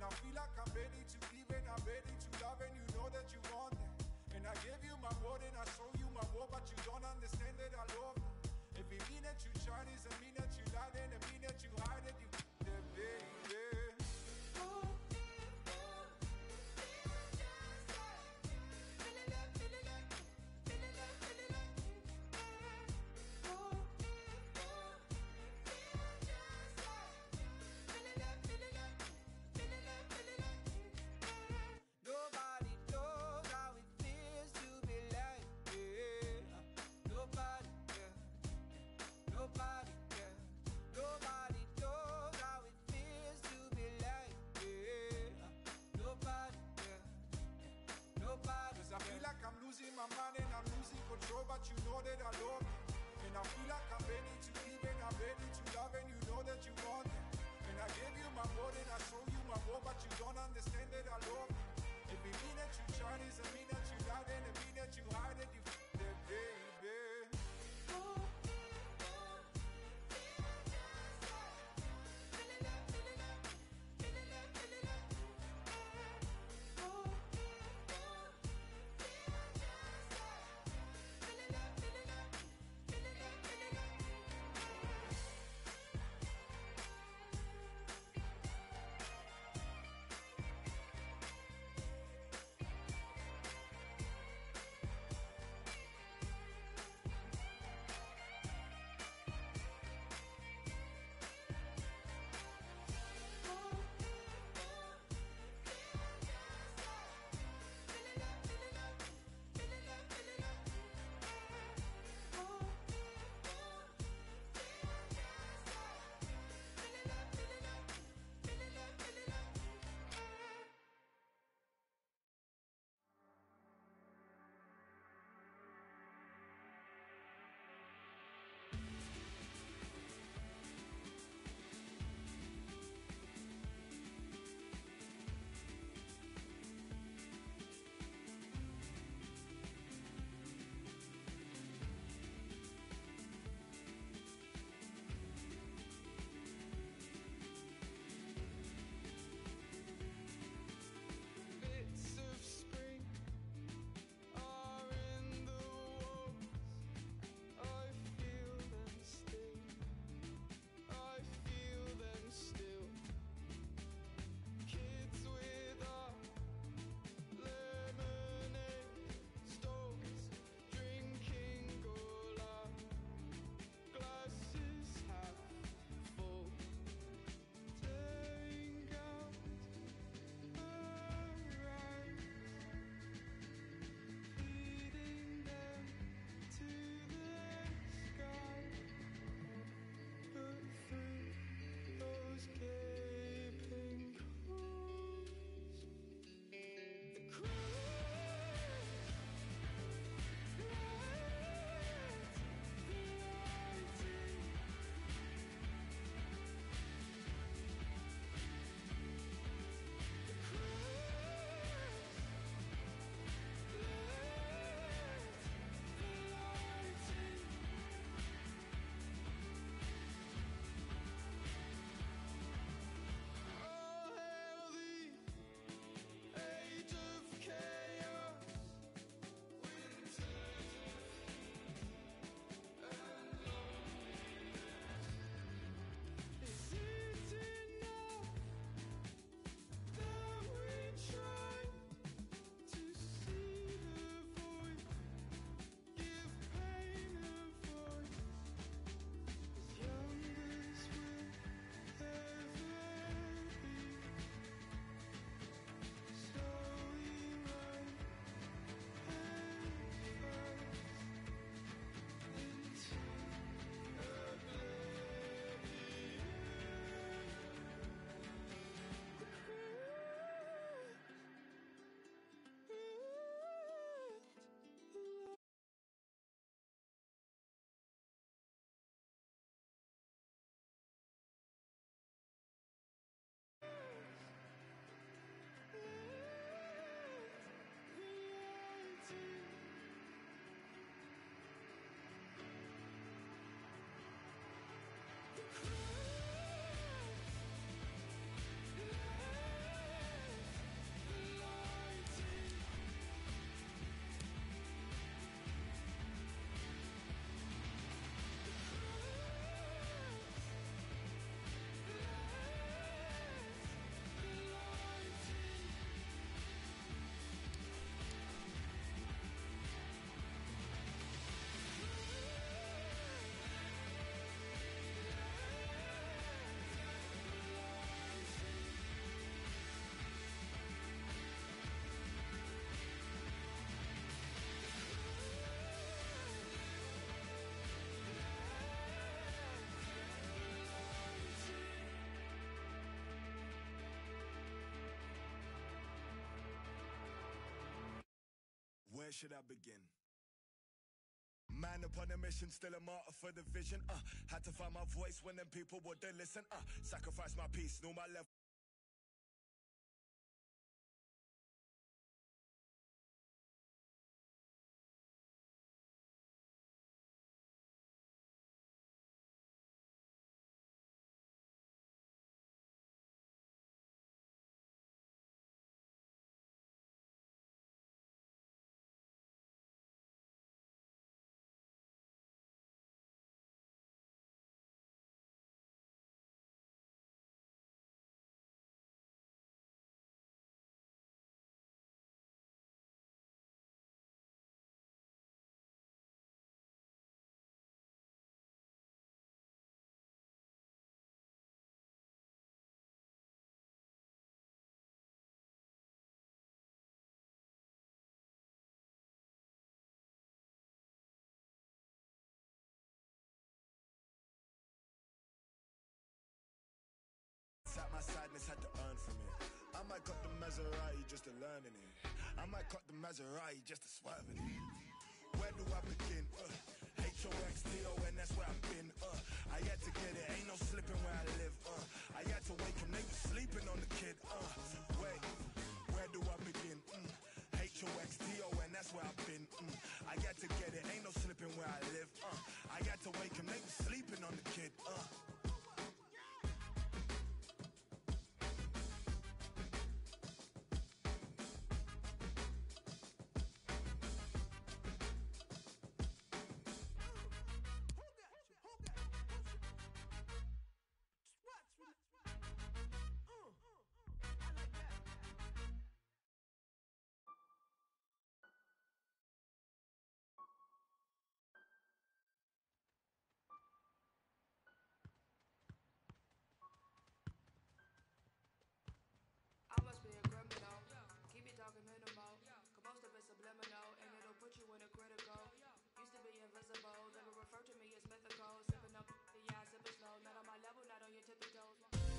And I feel like I'm ready to give and I'm ready to love, and you know that you want it. And I give you my word and I show you my word, but you don't understand that I love you. If it mean that you Chinese, it mean that you lie, then it mean that you hide it, you the baby. Nobody knows how it feels to be like me. Nobody cares. Nobody cares. Nobody knows how it feels to be like me. Nobody cares. Nobody. Cause I feel like I'm losing my mind and I'm losing control, but you know that I love you. And I feel like I'm ready to give and I'm ready to love, and you know that you want it. And I give you my word and I show you my word, but you don't understand that I love you. If it mean that you Chinese, it mean that you lie, then it mean that you hide it, you f*** that baby. Where should I begin? Man upon a mission, still a martyr for the vision. Uh, had to find my voice when them people wouldn't listen. Uh, sacrifice my peace, know my level. Sat my sadness, had to earn from it. I might cut the Maserati just to learn in it. I might cut the Maserati just to swerve in it. Where do I begin? Uh, H O X T O N, that's where I've been. Uh, I had to get it, ain't no slipping where I live. Uh, I had to wake him, they was sleeping on the kid. Uh, wait, where do I begin? Mm. H O X T O N, that's where I've been. Mm. I had to get it, ain't no slipping where I live. Uh, I had to wake him, they was sleeping on the kid. Uh. I must be a criminal. Keep me talking minimal. Cause most of it's subliminal, and it'll put you in a critical. Used to be invisible, they will refer to me as mythical. Sipping up, yeah, sipping slow. Not on my level, not on your tippy toes.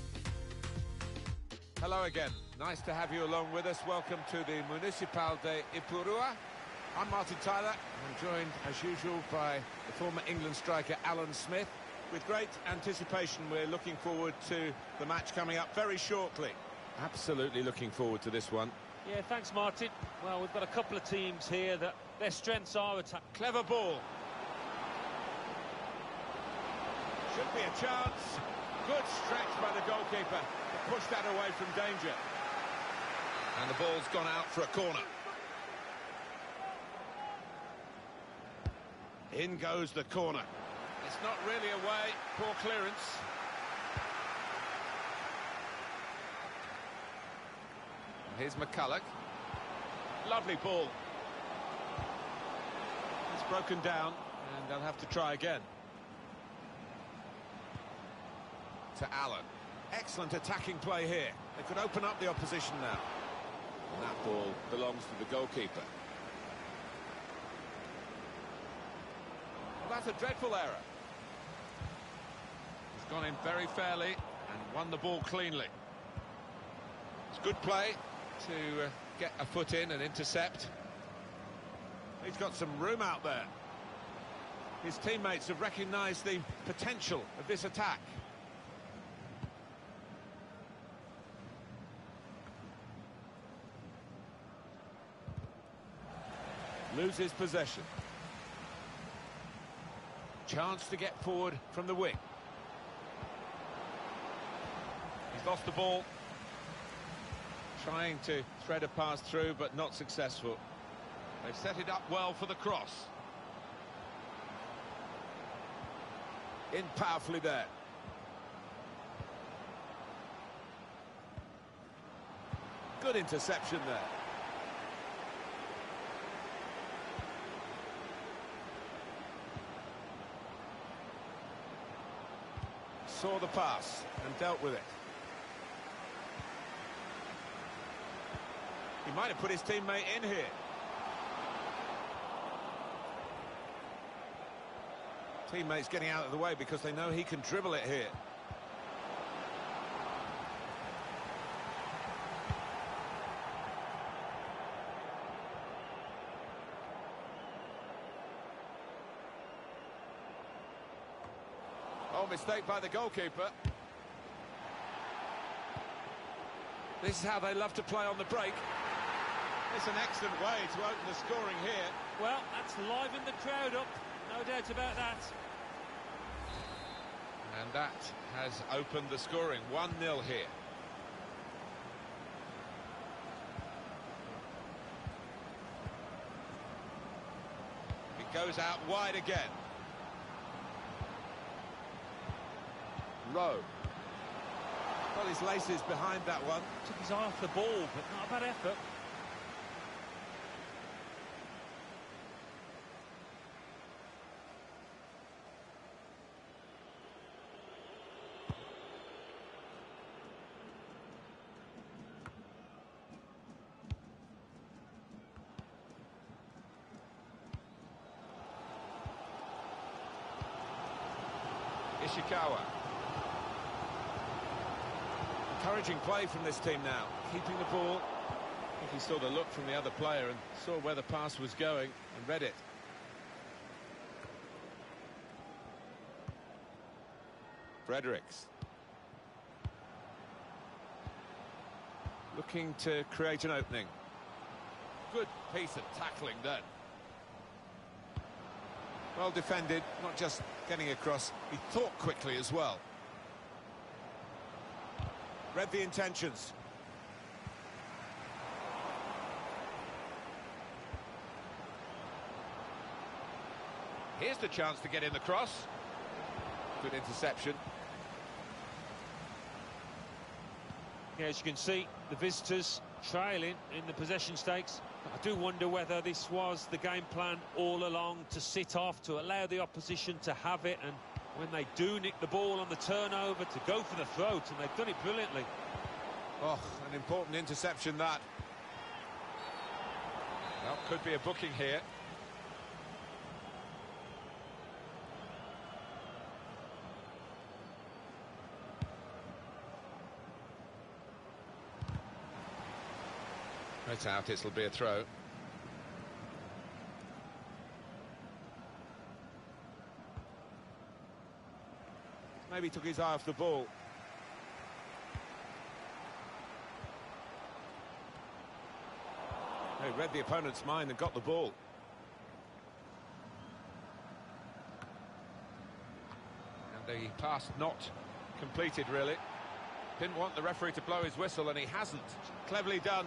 Hello again. Nice to have you along with us. Welcome to the Municipal de Ipurua. I'm Martin Tyler. I'm joined, as usual, by the former England striker Alan Smith. With great anticipation, we're looking forward to the match coming up very shortly. Absolutely looking forward to this one. Yeah, thanks, Martin. Well, we've got a couple of teams here that their strengths are attack. Clever ball. Should be a chance. Good stretch by the goalkeeper to push that away from danger. And the ball's gone out for a corner. In goes the corner. It's not really away. Poor clearance. Here's McCulloch. Lovely ball. It's broken down, and they'll have to try again. To Allen. Excellent attacking play here. They could open up the opposition now. And that ball belongs to the goalkeeper. Well, that's a dreadful error. He's gone in very fairly and won the ball cleanly. It's good play to uh, get a foot in and intercept. He's got some room out there. His teammates have recognised the potential of this attack. Loses possession. Chance to get forward from the wing. He's lost the ball. Trying to thread a pass through, but not successful. They've set it up well for the cross. In powerfully there. Good interception there. Saw the pass and dealt with it. He might have put his teammate in here. Teammates getting out of the way because they know he can dribble it here. Oh, mistake by the goalkeeper. This is how they love to play on the break. It's an excellent way to open the scoring here. Well, that's livened the crowd up, no doubt about that. And that has opened the scoring. one nil here. It goes out wide again. Rowe. Got his laces behind that one. Took his eye off the ball, but not a bad effort. Ishikawa. Encouraging play from this team now, keeping the ball. I think he saw the look from the other player and saw where the pass was going and read it. Fredericks. Looking to create an opening. Good piece of tackling then. Well defended, not just getting across, he thought quickly as well. Read the intentions. Here's the chance to get in the cross. Good interception. Yeah, as you can see, the visitors trailing in the possession stakes. I do wonder whether this was the game plan all along, to sit off, to allow the opposition to have it, and when they do nick the ball on the turnover, to go for the throat, and they've done it brilliantly. Oh, an important interception that. Well, could be a booking here. Right out, it'll be a throw. Maybe took his eye off the ball. He read the opponent's mind and got the ball. And the pass not completed, really. Didn't want the referee to blow his whistle, and he hasn't. Cleverly done.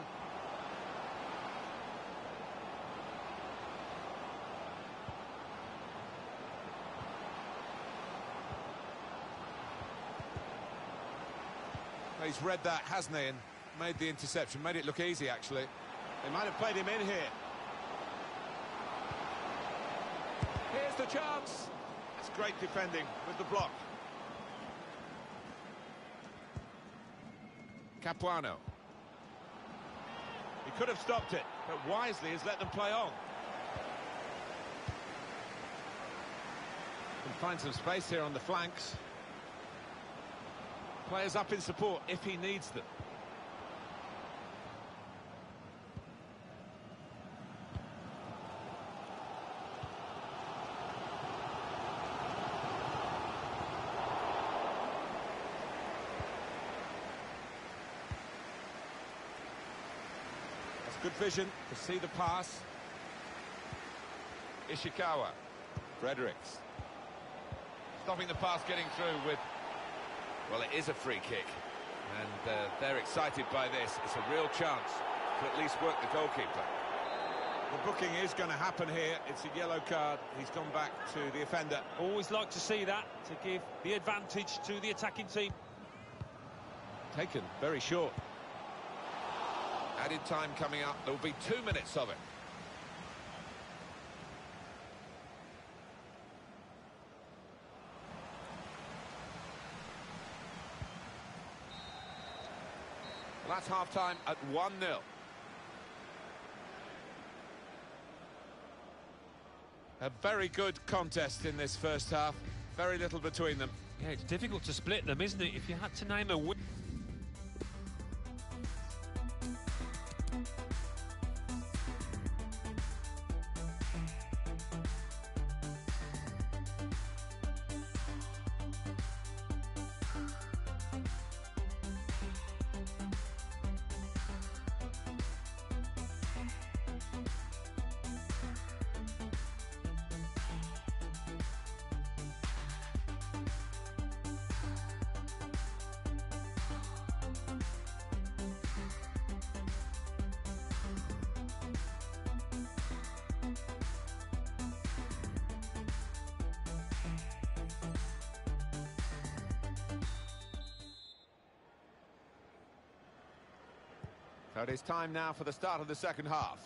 He's read that, hasn't he, and made the interception, made it look easy, actually. They might have played him in here. Here's the chance. That's great defending with the block. Capuano. He could have stopped it, but wisely has let them play on. Can find some space here on the flanks. Players up in support if he needs them. That's good vision to see the pass. Ishikawa. Fredericks. Stopping the pass getting through with... Well, it is a free kick, and uh, they're excited by this. It's a real chance to at least work the goalkeeper. The booking is going to happen here. It's a yellow card. He's gone back to the offender. Always like to see that, to give the advantage to the attacking team. Taken very short. Added time coming up. There will be two minutes of it. That's half-time at one nil. A very good contest in this first half. Very little between them. Yeah, it's difficult to split them, isn't it? If you had to name a win... So it is time now for the start of the second half.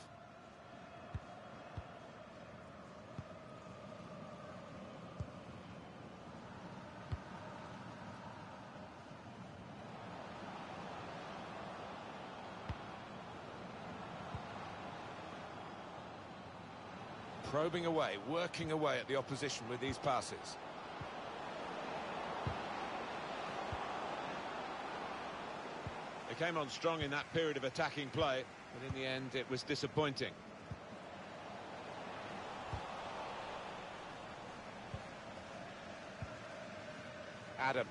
Probing away, working away at the opposition with these passes. They came on strong in that period of attacking play, but in the end it was disappointing. Adam.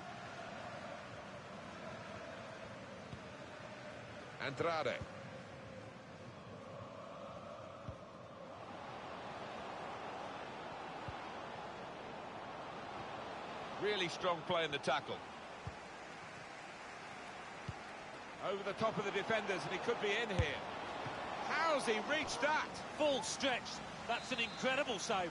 Andrade. Really strong play in the tackle. Over the top of the defenders, and he could be in here. How's he reached that? Full stretch. That's an incredible save.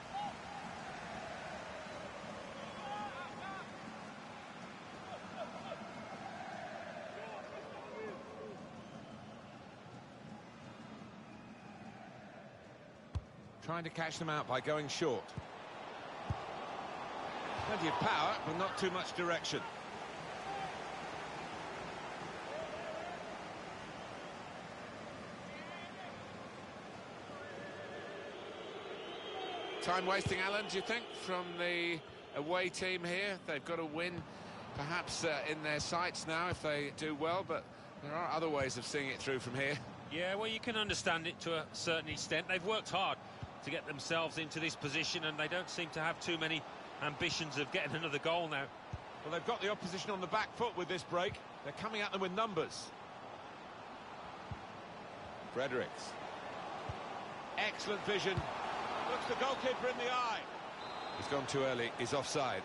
Trying to catch them out by going short. Plenty of power, but not too much direction. Time wasting, Alan, do you think, from the away team here? They've got to win, perhaps uh, in their sights now if they do well, but there are other ways of seeing it through from here. Yeah, well, you can understand it to a certain extent. They've worked hard to get themselves into this position, and they don't seem to have too many ambitions of getting another goal now. Well, they've got the opposition on the back foot with this break. They're coming at them with numbers. Fredericks. Excellent vision. Looks the goalkeeper in the eye. He's gone too early. He's offside.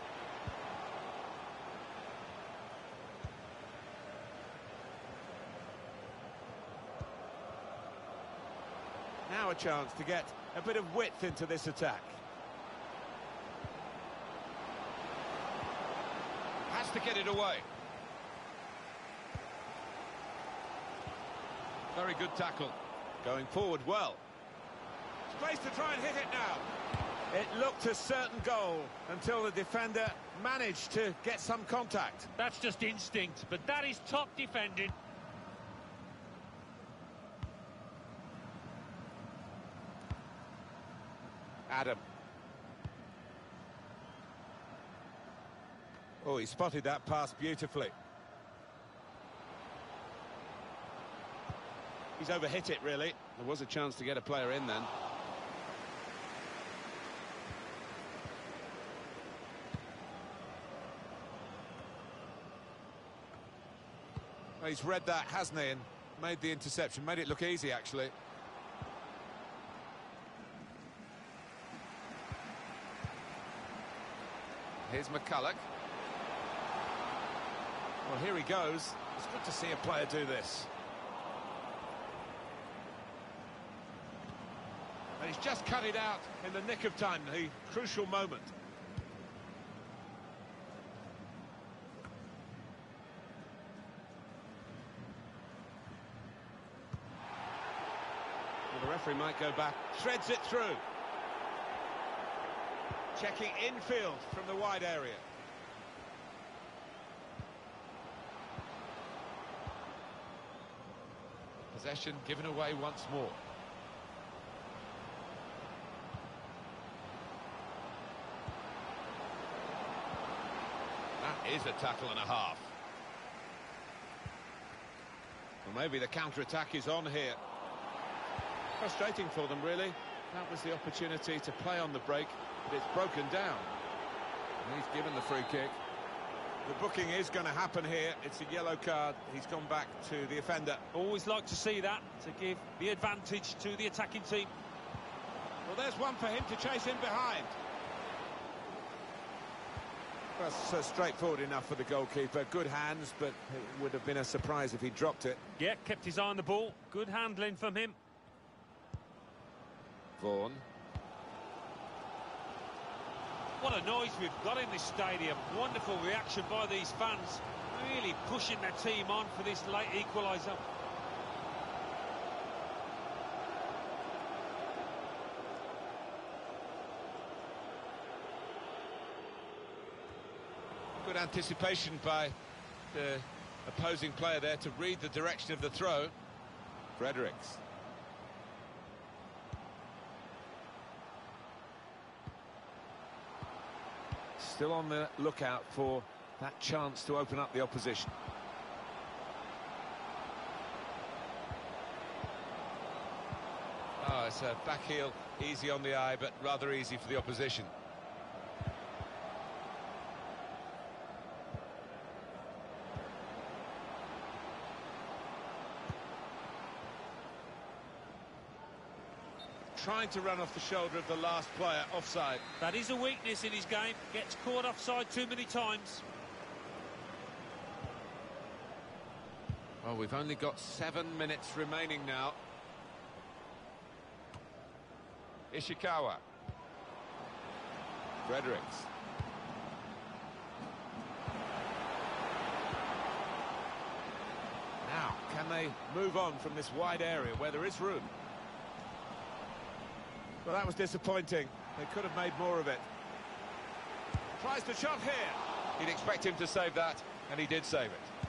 Now a chance to get a bit of width into this attack. Has to get it away. Very good tackle. Going forward well. Space to try and hit it now. It looked a certain goal until the defender managed to get some contact. That's just instinct, but that is top defending. Adam. Oh, he spotted that pass beautifully. He's overhit it, really. There was a chance to get a player in then. Well, he's read that, hasn't he, and made the interception. Made it look easy, actually. Here's McCulloch. Well, here he goes. It's good to see a player do this. And he's just cut it out in the nick of time, the crucial moment. Well, the referee might go back, threads it through. Checking infield from the wide area. Possession given away once more. That is a tackle and a half. Well, maybe the counter-attack is on here. Frustrating for them, really. That was the opportunity to play on the break, but it's broken down. And he's given the free kick. The booking is going to happen here. It's a yellow card. He's gone back to the offender. Always like to see that, to give the advantage to the attacking team. Well, there's one for him to chase in behind. That's uh, straightforward enough for the goalkeeper. Good hands, but it would have been a surprise if he dropped it. Yeah, kept his eye on the ball. Good handling from him. Vaughan. What a noise we've got in this stadium. Wonderful reaction by these fans. Really pushing their team on for this late equaliser. anticipation by the opposing player there to read the direction of the throw. Fredericks. Still on the lookout for that chance to open up the opposition. Oh, it's a back heel, easy on the eye, but rather easy for the opposition. Trying to run off the shoulder of the last player, offside. That is a weakness in his game, gets caught offside too many times. Well, we've only got seven minutes remaining now. Ishikawa. Fredericks. Now, can they move on from this wide area where there is room? Well, that was disappointing. They could have made more of it. Tries the shot here. You'd expect him to save that, and he did save it.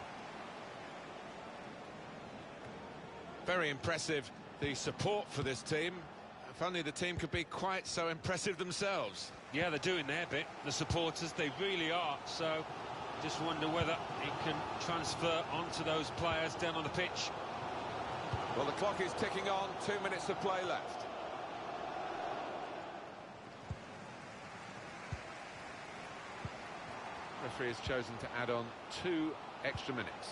Very impressive, the support for this team. If only the team could be quite so impressive themselves. Yeah, they're doing their bit, the supporters, they really are. So, just wonder whether it can transfer onto those players down on the pitch. Well, the clock is ticking on, two minutes of play left. Referee has chosen to add on two extra minutes.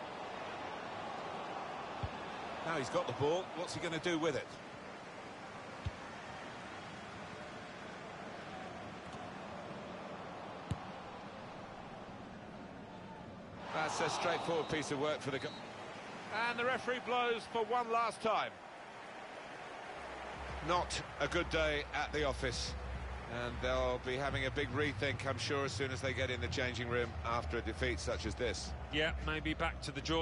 Now he's got the ball, what's he going to do with it? That's a straightforward piece of work for the... And the referee blows for one last time. Not a good day at the office. And they'll be having a big rethink, I'm sure, as soon as they get in the changing room after a defeat such as this. Yeah, maybe back to the draw.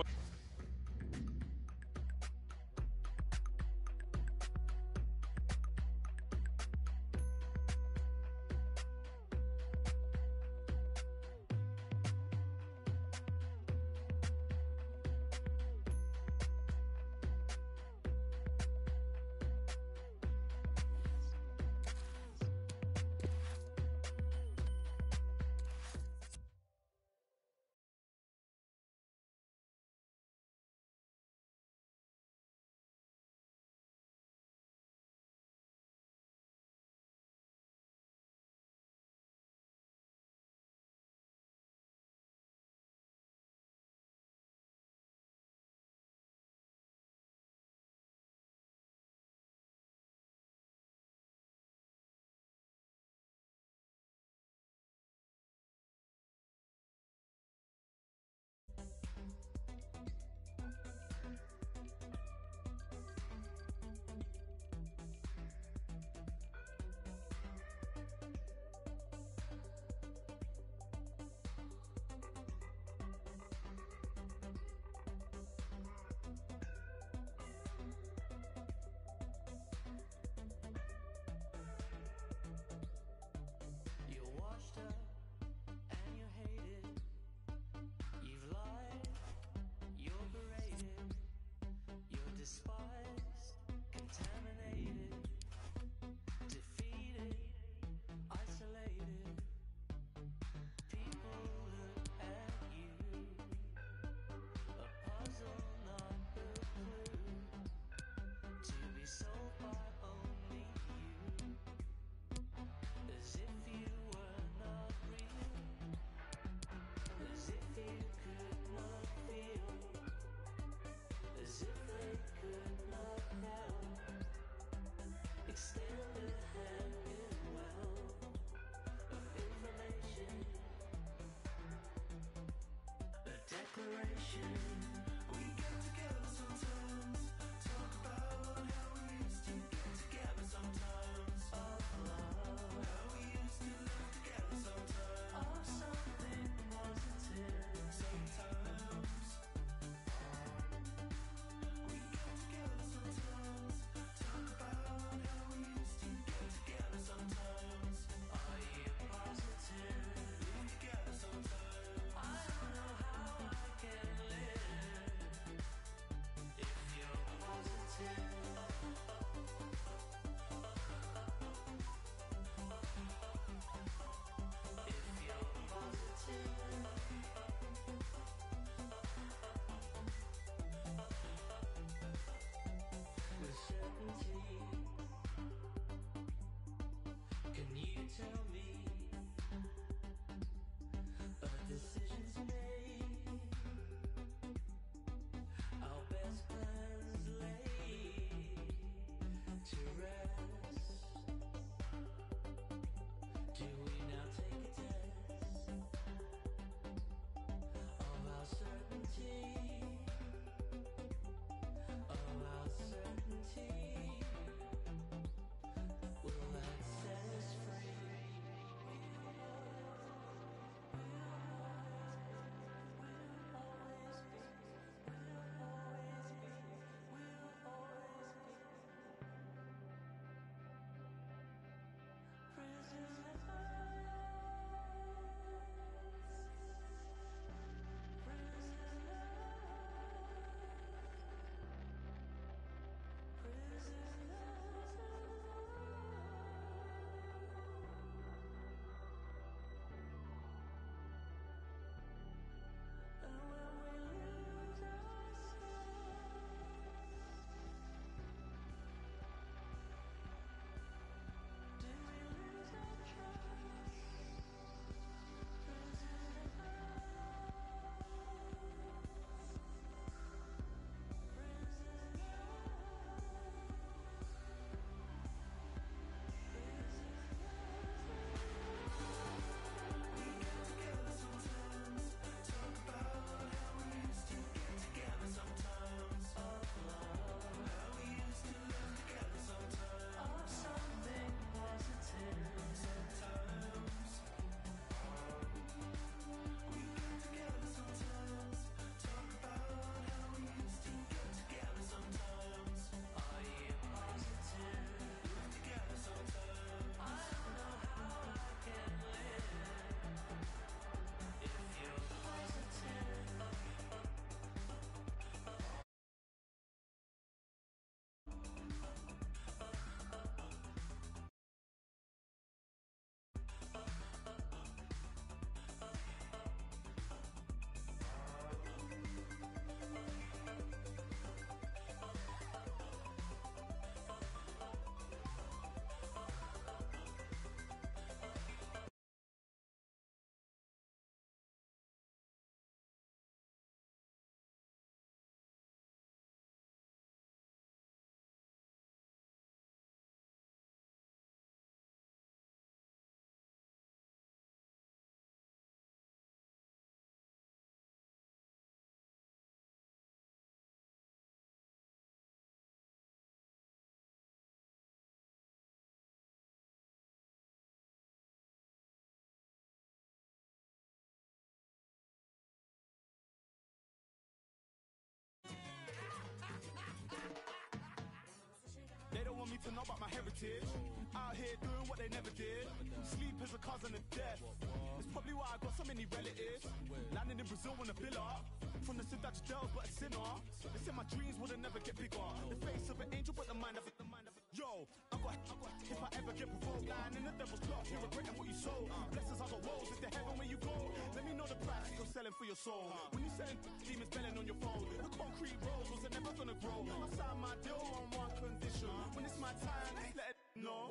know about my heritage. Out here doing what they never did. Sleep is a cousin of death. It's probably why I got so many relatives. Landing in Brazil on a villa. From the Cidade de Deus, but a sinner. They said my dreams wouldn't never get bigger. The face of an angel, but the mind of the mind of Yo, I got, I got, if I ever get provoked, lying in the devil's plot, you're regretting what you sold. Blessings are the woes, it's the heaven where you go. Let me know the price you're selling for your soul. When you selling demons belling on your phone, the concrete rolls was never gonna grow. I signed my deal on one condition. When it's my time, let it know.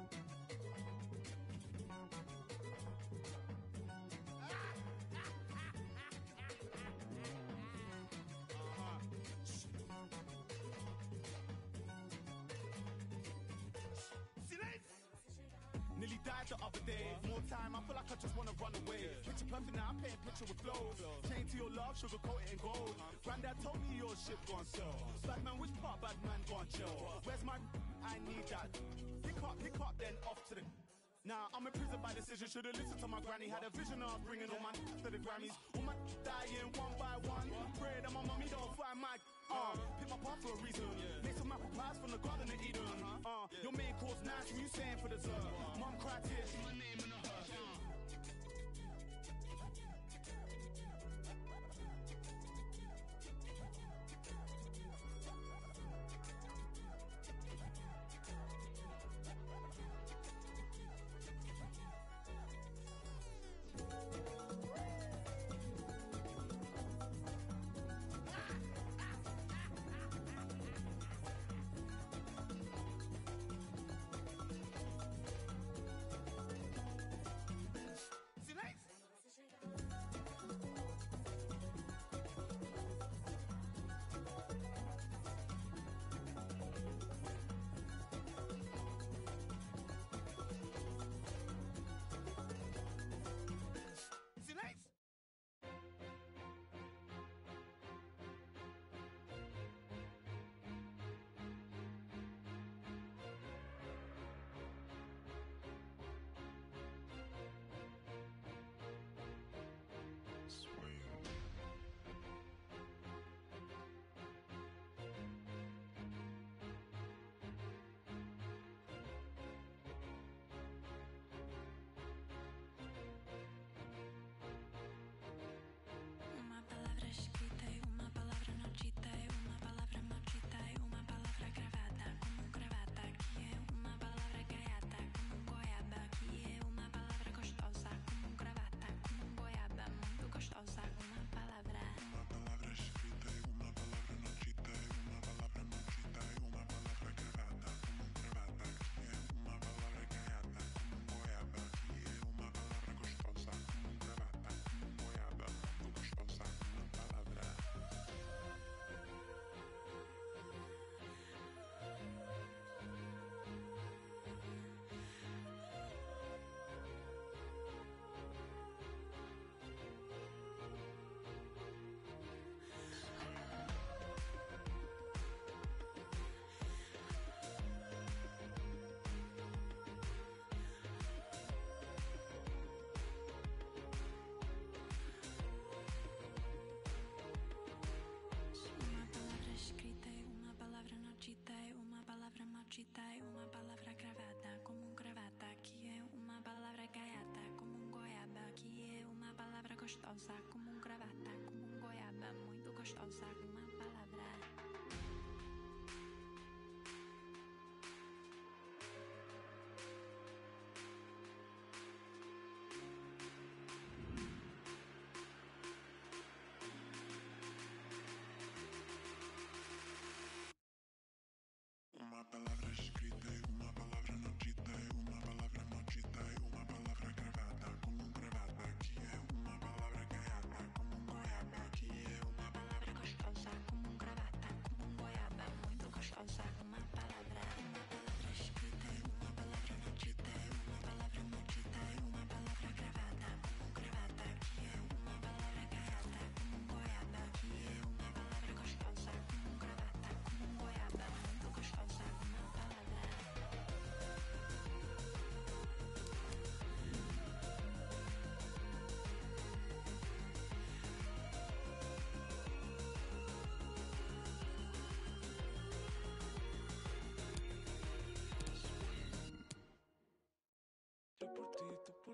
Nearly died the other day. More time, I feel like I just wanna run away. Picture perfect now, I'm painting picture with flows. Chain to your love, sugar coated in gold. Granddad told me your shit gon' sell. Bad man, which part bad man gon' chill? Where's my? I need that. Pick up, pick up, then off to the. Now I'm in prison by decision. Should've listened to my granny. Had a vision of bringing all my to the Grammys. All my dying one by one. Pray that my mommy don't find my. Uh, pick my path for a reason. Make some apple pies from the Garden of Eden. Uh, your main course nice. What you saying for dessert? Mom cried tears. My name in the hearse. Chita é uma palavra cravada como um gravata, que é uma palavra gaiata como um goiaba, que é uma palavra gostosa como um gravata, como um goiaba, muito gostosa, uma palavra. Uma palavra escrita e uma palavra não dita, e uma palavra não dita, e uma palavra gravada como um gravata, que é uma palavra gaiata como um goiaba, que é uma palavra gostosa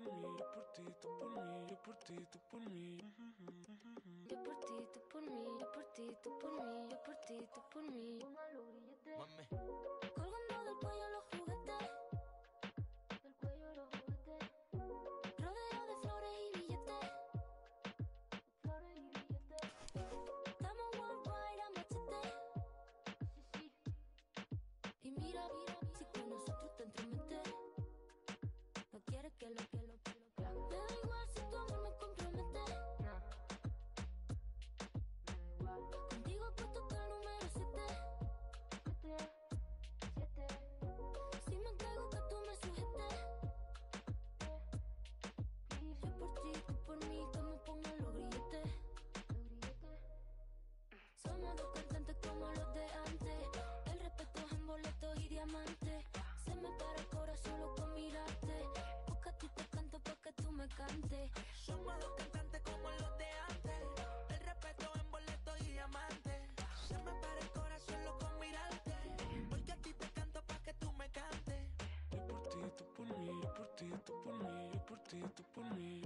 Somos dos cantantes como los de antes. El respeto en boletos y diamantes. Se me para el corazón loco mirarte. Porque a ti te canto pa' que tú me cantes. Yo por ti, tú por mí, yo por ti, tú por mí, yo por ti, tú por mí.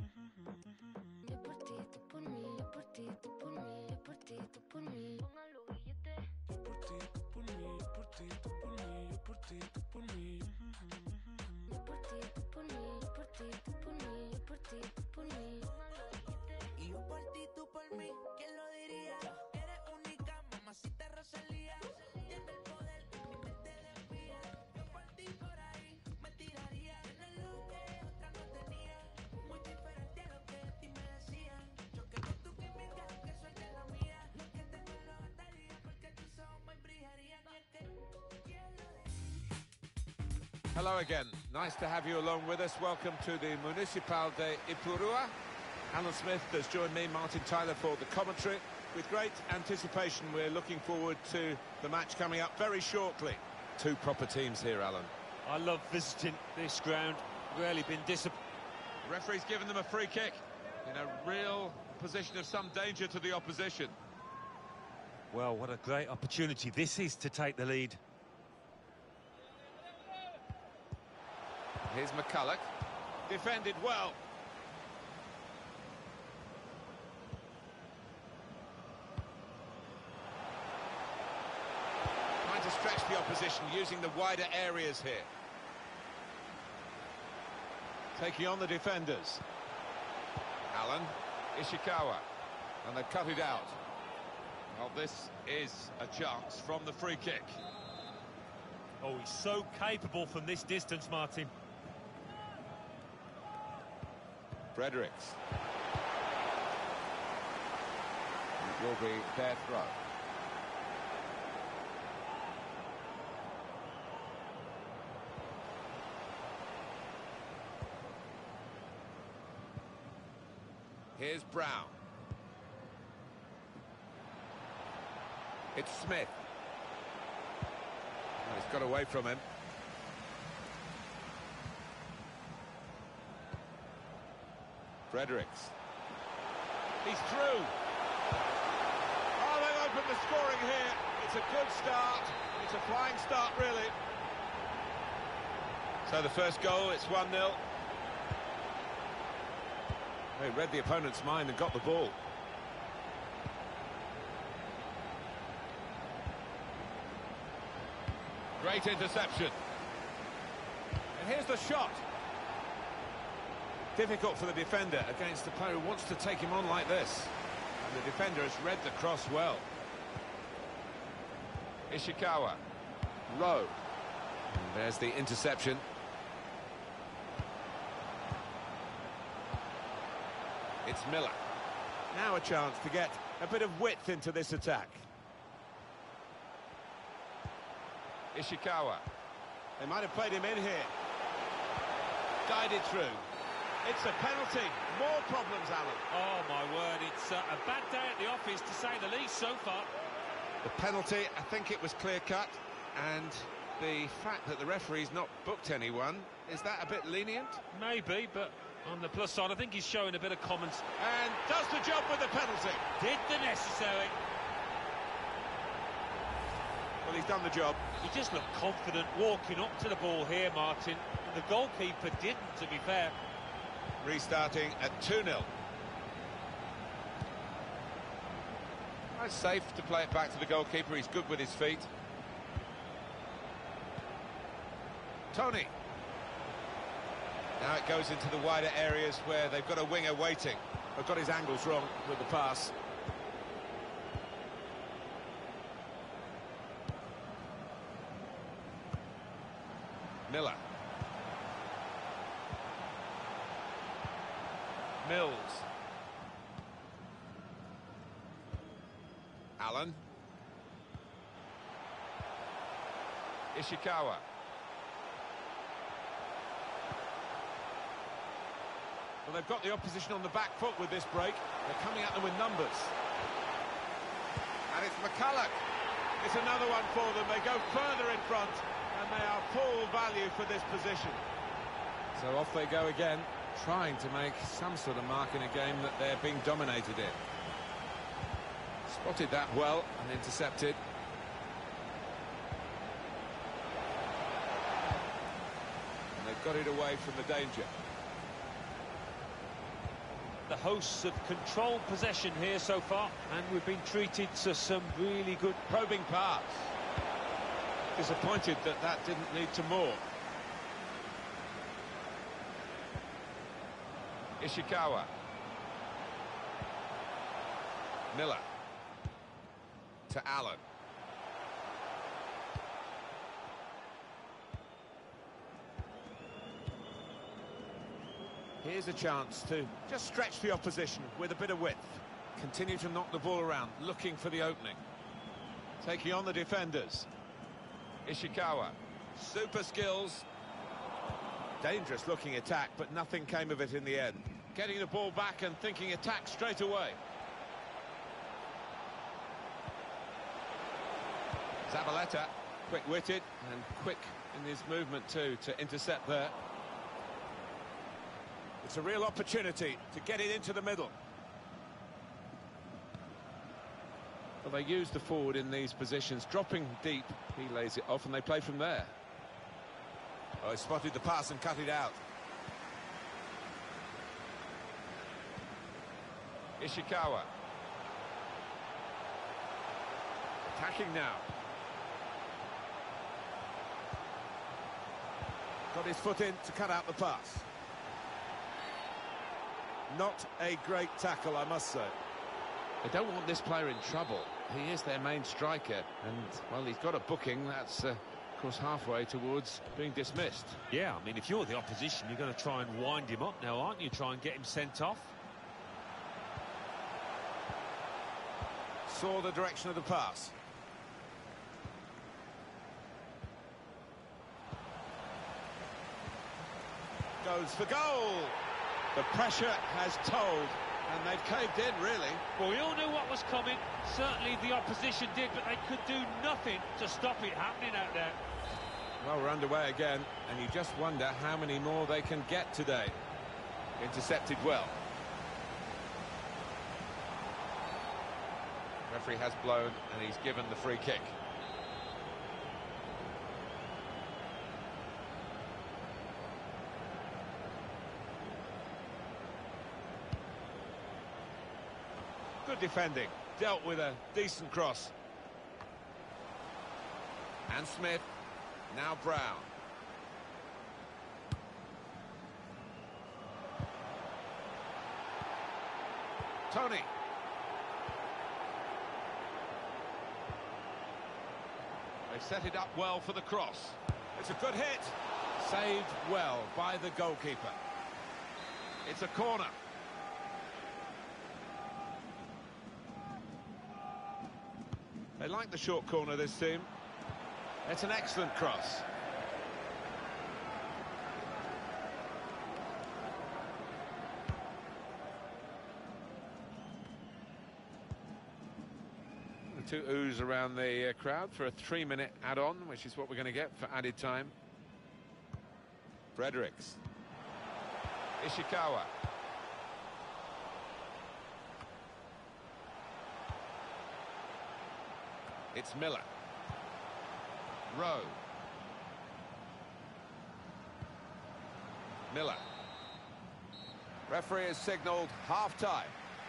Yo por ti, tú por mí, yo por ti, tú por mí, yo por ti, tú por mí. Póngalo billete. Yo por ti, tú por mí, yo por ti, tú por mí, yo por ti, tú por mí. Yo por ti, tú por mí, yo por ti, tú por mí, yo por ti, tú por mí. Y yo por ti, tú por mí, ¿quién lo diría? Eres única, mamacita Rosalía. Tienes el poder que mi mente desvía. Yo por ti por ahí me tiraría. Tienes lo que otra no tenía. Muy diferente a lo que de ti me decían. Yo que con tu química, que soy de la mía. Que te me lo gastaría porque tus ojos me brillarían. Y es que, ¿quién lo diría? Hello again. Nice to have you along with us. Welcome to the Municipal de Ipurua. Alan Smith has joined me, Martin Tyler, for the commentary. With great anticipation, we're looking forward to the match coming up very shortly. Two proper teams here, Alan. I love visiting this ground. Rarely been disappointed. The referee's given them a free kick in a real position of some danger to the opposition. Well, what a great opportunity this is to take the lead. Here's McCulloch. Defended well. Trying to stretch the opposition using the wider areas here. Taking on the defenders. Allen, Ishikawa, and they cut it out. Well, this is a chance from the free kick. Oh, he's so capable from this distance, Martin. Fredericks. It will be their throw. Here's Brown. It's Smith. Oh, he's got away from him. Fredericks. He's through. Oh, they've opened the scoring here. It's a good start. It's a flying start, really. So the first goal, it's one nil. They read the opponent's mind and got the ball. Great interception. And here's the shot. Difficult for the defender against the player who wants to take him on like this. And the defender has read the cross well. Ishikawa. Rowe. And there's the interception. It's Miller. Now a chance to get a bit of width into this attack. Ishikawa. They might have played him in here. Guided through. It's a penalty. More problems, Alan. Oh, my word. It's uh, a bad day at the office, to say the least, so far. The penalty, I think it was clear-cut. And the fact that the referee's not booked anyone, is that a bit lenient? Maybe, but on the plus side, I think he's showing a bit of common sense. And does the job with the penalty. Did the necessary. Well, he's done the job. He just looked confident walking up to the ball here, Martin. The goalkeeper didn't, to be fair. restarting at two nil. It's safe to play it back to the goalkeeper. He's good with his feet. Tony. Now it goes into the wider areas where they've got a winger waiting. They've got his angles wrong with the pass. Miller. Mills. Allen. Ishikawa. Well, they've got the opposition on the back foot with this break. They're coming at them with numbers. And it's McCulloch. It's another one for them. They go further in front, and they are full value for this position. So off they go again, trying to make some sort of mark in a game that they're being dominated in. Spotted that well and intercepted. And they've got it away from the danger. The hosts have controlled possession here so far, and we've been treated to some really good probing pass. Disappointed that that didn't lead to more. Ishikawa. Miller. To Allen. Here's a chance to just stretch the opposition with a bit of width. Continue to knock the ball around, looking for the opening. Taking on the defenders. Ishikawa. Super skills. Dangerous looking attack, but nothing came of it in the end. Getting the ball back and thinking attack straight away. Zabaleta, quick-witted and quick in his movement too to intercept there. It's a real opportunity to get it into the middle. Well, they use the forward in these positions, dropping deep. He lays it off and they play from there. Oh, he spotted the pass and cut it out. Ishikawa. Attacking now. Got his foot in to cut out the pass. Not a great tackle, I must say. They don't want this player in trouble. He is their main striker, and, well, he's got a booking. That's, uh, of course, halfway towards being dismissed. Yeah, I mean, if you're the opposition, you're going to try and wind him up now, aren't you? Try and get him sent off. Saw the direction of the pass. Goes for goal. The pressure has told, and they've caved in, really. Well, we all knew what was coming. Certainly the opposition did, but they could do nothing to stop it happening out there. Well, we're underway again, and you just wonder how many more they can get today. Intercepted well. Referee has blown, and he's given the free kick. Good defending, dealt with a decent cross. And Smith, now Brown. Tony. They set it up well for the cross. It's a good hit. Saved well by the goalkeeper. It's a corner. They like the short corner, this team. It's an excellent cross. The two oohs around the uh, crowd for a three-minute add-on, which is what we're going to get for added time. Fredericks. Ishikawa. It's Miller. Rowe. Miller. Referee has signalled half-time.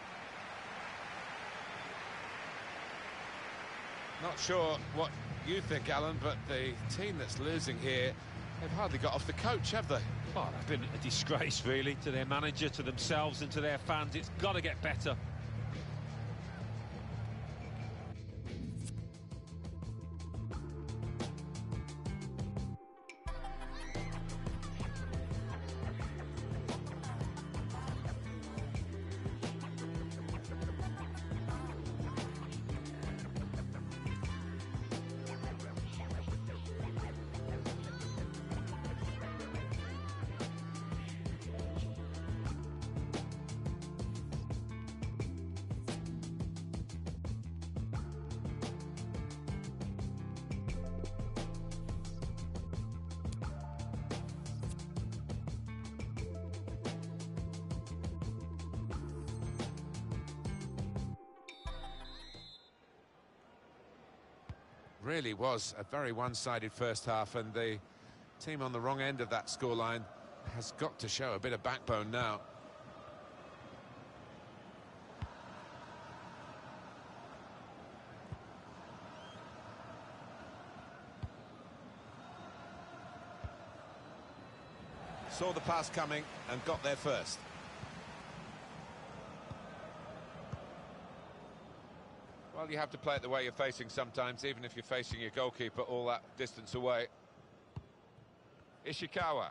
Not sure what you think, Alan, but the team that's losing here, they've hardly got off the coach, have they? Oh, they've been a disgrace, really, to their manager, to themselves and to their fans. It's got to get better. Really was a very one-sided first half, and the team on the wrong end of that scoreline has got to show a bit of backbone now. Saw the pass coming and got there first. Well, you have to play it the way you're facing sometimes, even if you're facing your goalkeeper all that distance away. Ishikawa.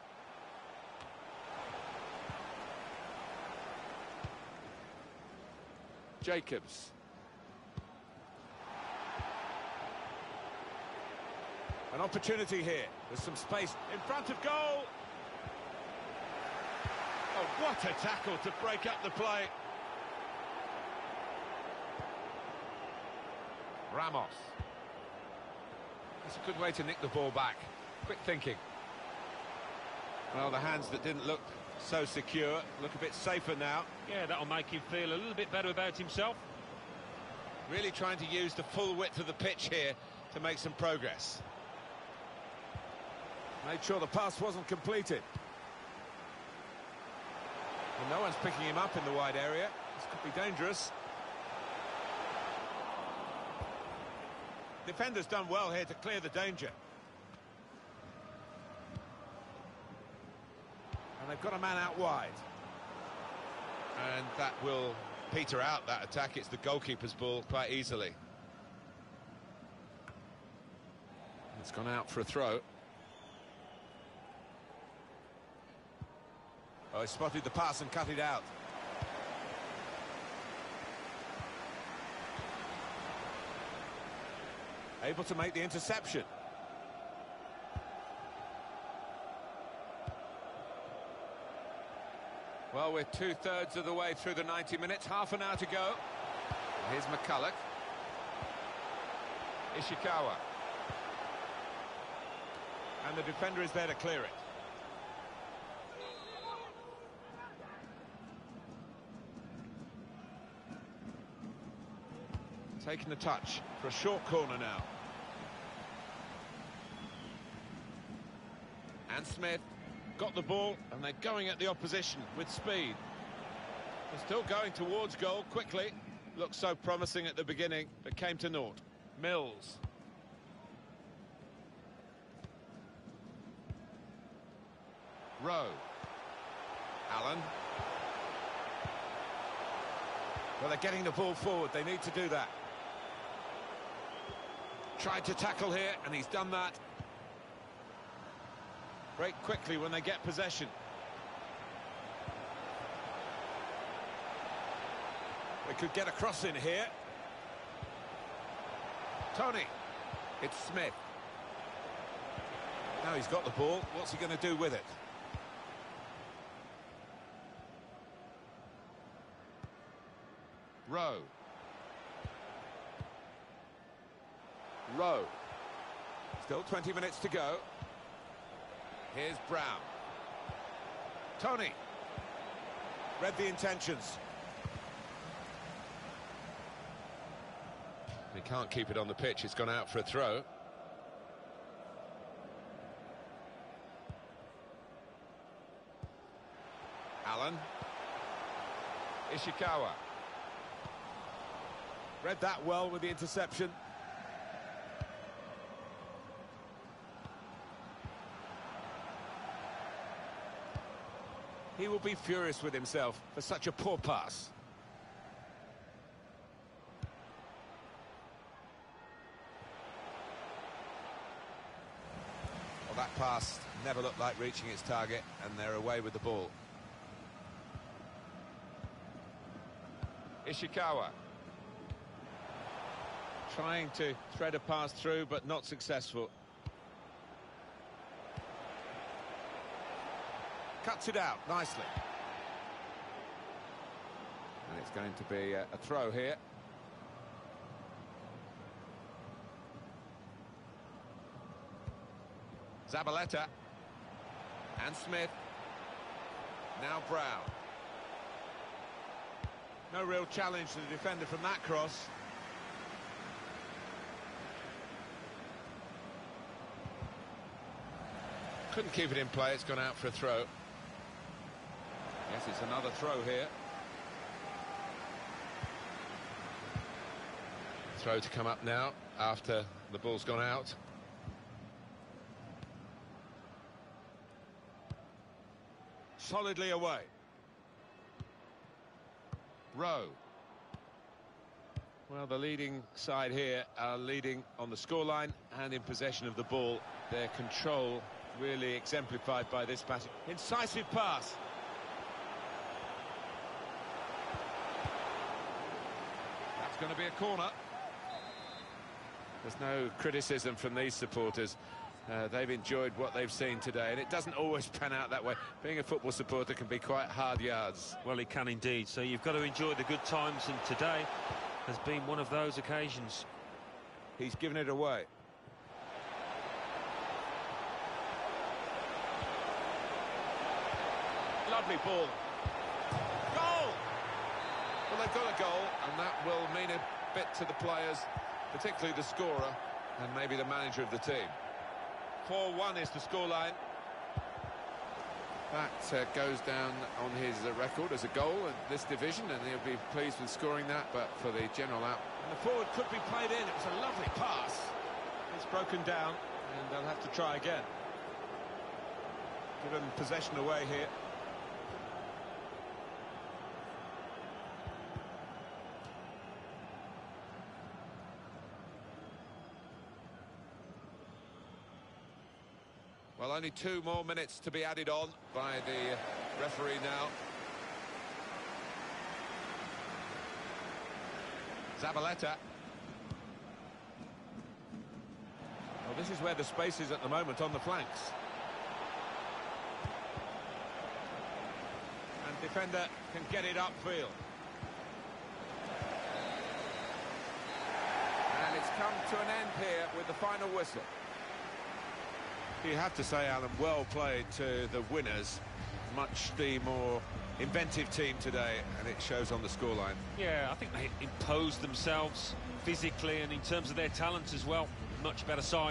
Jacobs. An opportunity here. There's some space in front of goal. Oh, what a tackle to break up the play. Ramos. That's a good way to nick the ball back. Quick thinking. Well, the hands that didn't look so secure look a bit safer now. Yeah, that'll make him feel a little bit better about himself. Really trying to use the full width of the pitch here to make some progress. Made sure the pass wasn't completed. Well, no one's picking him up in the wide area. This could be dangerous. Defender's done well here to clear the danger. And they've got a man out wide. And that will peter out that attack. It's the goalkeeper's ball quite easily. It's gone out for a throw. Oh, he spotted the pass and cut it out. Able to make the interception. Well, we're two-thirds of the way through the ninety minutes, half an hour to go. Here's McCulloch. Ishikawa. And the defender is there to clear it. Taking the touch for a short corner now. And Smith got the ball, and they're going at the opposition with speed. They're still going towards goal quickly. Looked so promising at the beginning, but came to naught. Mills. Rowe. Allen. Well, they're getting the ball forward. They need to do that. Tried to tackle here, and he's done that. Break quickly when they get possession. They could get a cross in here. Tony. It's Smith. Now he's got the ball. What's he going to do with it? Rowe. Rowe. Still twenty minutes to go. Here's Brown. Tony. Read the intentions. He can't keep it on the pitch. It's gone out for a throw. Allen. Allen. Ishikawa. Read that well with the interception. He will be furious with himself for such a poor pass. Well, that pass never looked like reaching its target, and they're away with the ball. Ishikawa. Trying to thread a pass through, but not successful. Cuts it out nicely. And it's going to be a, a throw here. Zabaleta. And Smith. Now Brown. No real challenge to the defender from that cross. Couldn't keep it in play, it's gone out for a throw. Yes, it's another throw here. Throw to come up now after the ball's gone out. Solidly away. Rowe. Well, the leading side here are leading on the scoreline and in possession of the ball. Their control really exemplified by this passage. Incisive pass. That's going to be a corner. There's no criticism from these supporters. Uh, they've enjoyed what they've seen today, and it doesn't always pan out that way. Being a football supporter can be quite hard yards. Well, it can indeed. So you've got to enjoy the good times, and today has been one of those occasions. He's given it away. Lovely ball. Goal! Well, they've got a goal, and that will mean a bit to the players, particularly the scorer, and maybe the manager of the team. four one is the scoreline. That uh, goes down on his uh, record as a goal in this division, and he'll be pleased with scoring that, but for the general out. And the forward could be played in. It was a lovely pass. It's broken down, and they'll have to try again. Given possession away here. Well, only two more minutes to be added on by the referee now. Zabaleta. Well, this is where the space is at the moment, on the flanks. And defender can get it upfield. And it's come to an end here with the final whistle. You have to say, Alan, well played to the winners. Much the more inventive team today, and it shows on the scoreline. Yeah, I think they imposed themselves physically and in terms of their talents as well. Much better side.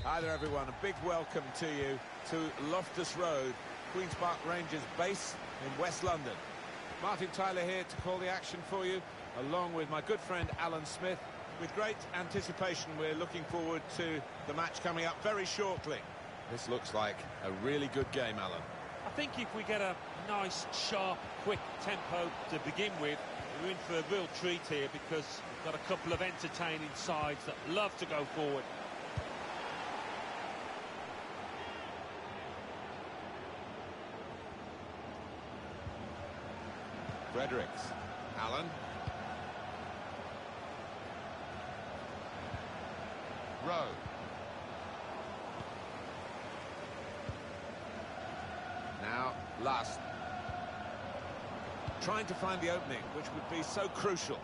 Hi there, everyone. A big welcome to you to Loftus Road, Queen's Park Rangers base in West London. Martin Tyler here to call the action for you, along with my good friend Alan Smith. With great anticipation, we're looking forward to the match coming up very shortly. This looks like a really good game, Alan. I think if we get a nice, sharp, quick tempo to begin with, we're in for a real treat here, because we've got a couple of entertaining sides that love to go forward. Fredericks. Allen. Rowe. Now, Last. Trying to find the opening, which would be so crucial.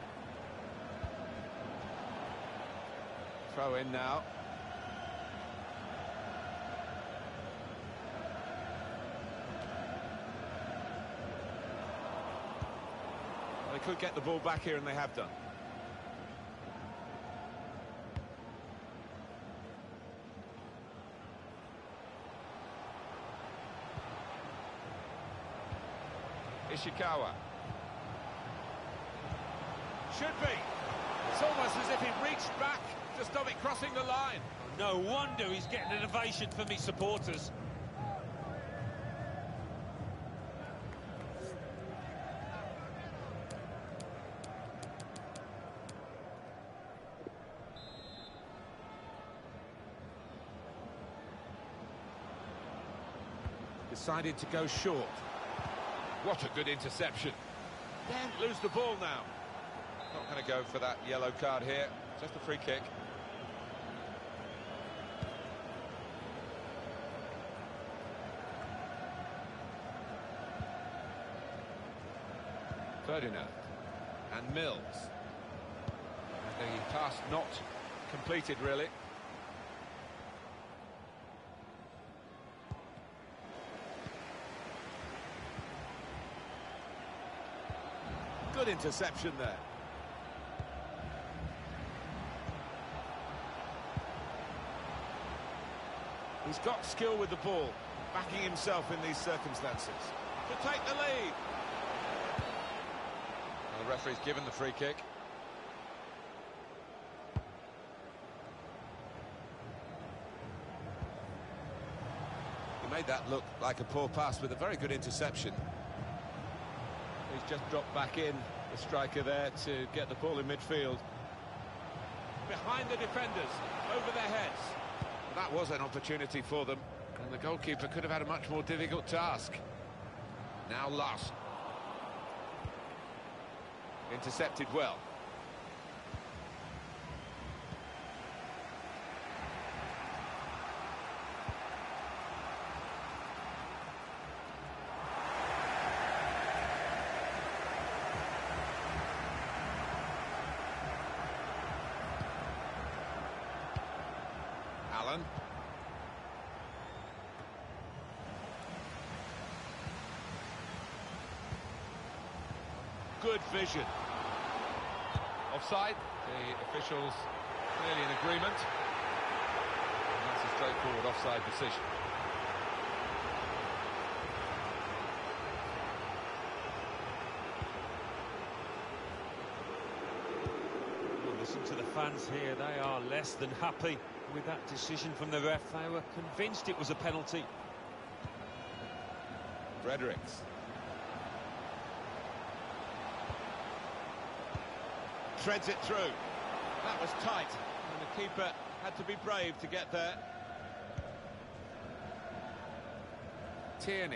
Throw in now. They could get the ball back here, and they have done. Ishikawa. Should be. It's almost as if he reached back to stop it crossing the line. No wonder he's getting an ovation from his supporters. Decided to go short. What a good interception. Then lose the ball now. Not going to go for that yellow card here. Just a free kick. Ferdinand. And Mills. And the pass not completed, really. Good interception there. He's got skill with the ball, backing himself in these circumstances. To take the lead. Well, the referee's given the free kick. He made that look like a poor pass with a very good interception. He's just dropped back in, the striker there, to get the ball in midfield. Behind the defenders, over their heads. That was an opportunity for them, and the goalkeeper could have had a much more difficult task. Now Last. Intercepted well. Allen. Good vision. Offside. The officials clearly in agreement. And that's a straightforward offside decision. Well, listen to the fans here. They are less than happy with that decision from the ref. They were convinced it was a penalty. Fredericks. Threads it through. That was tight, and the keeper had to be brave to get there. Tierney.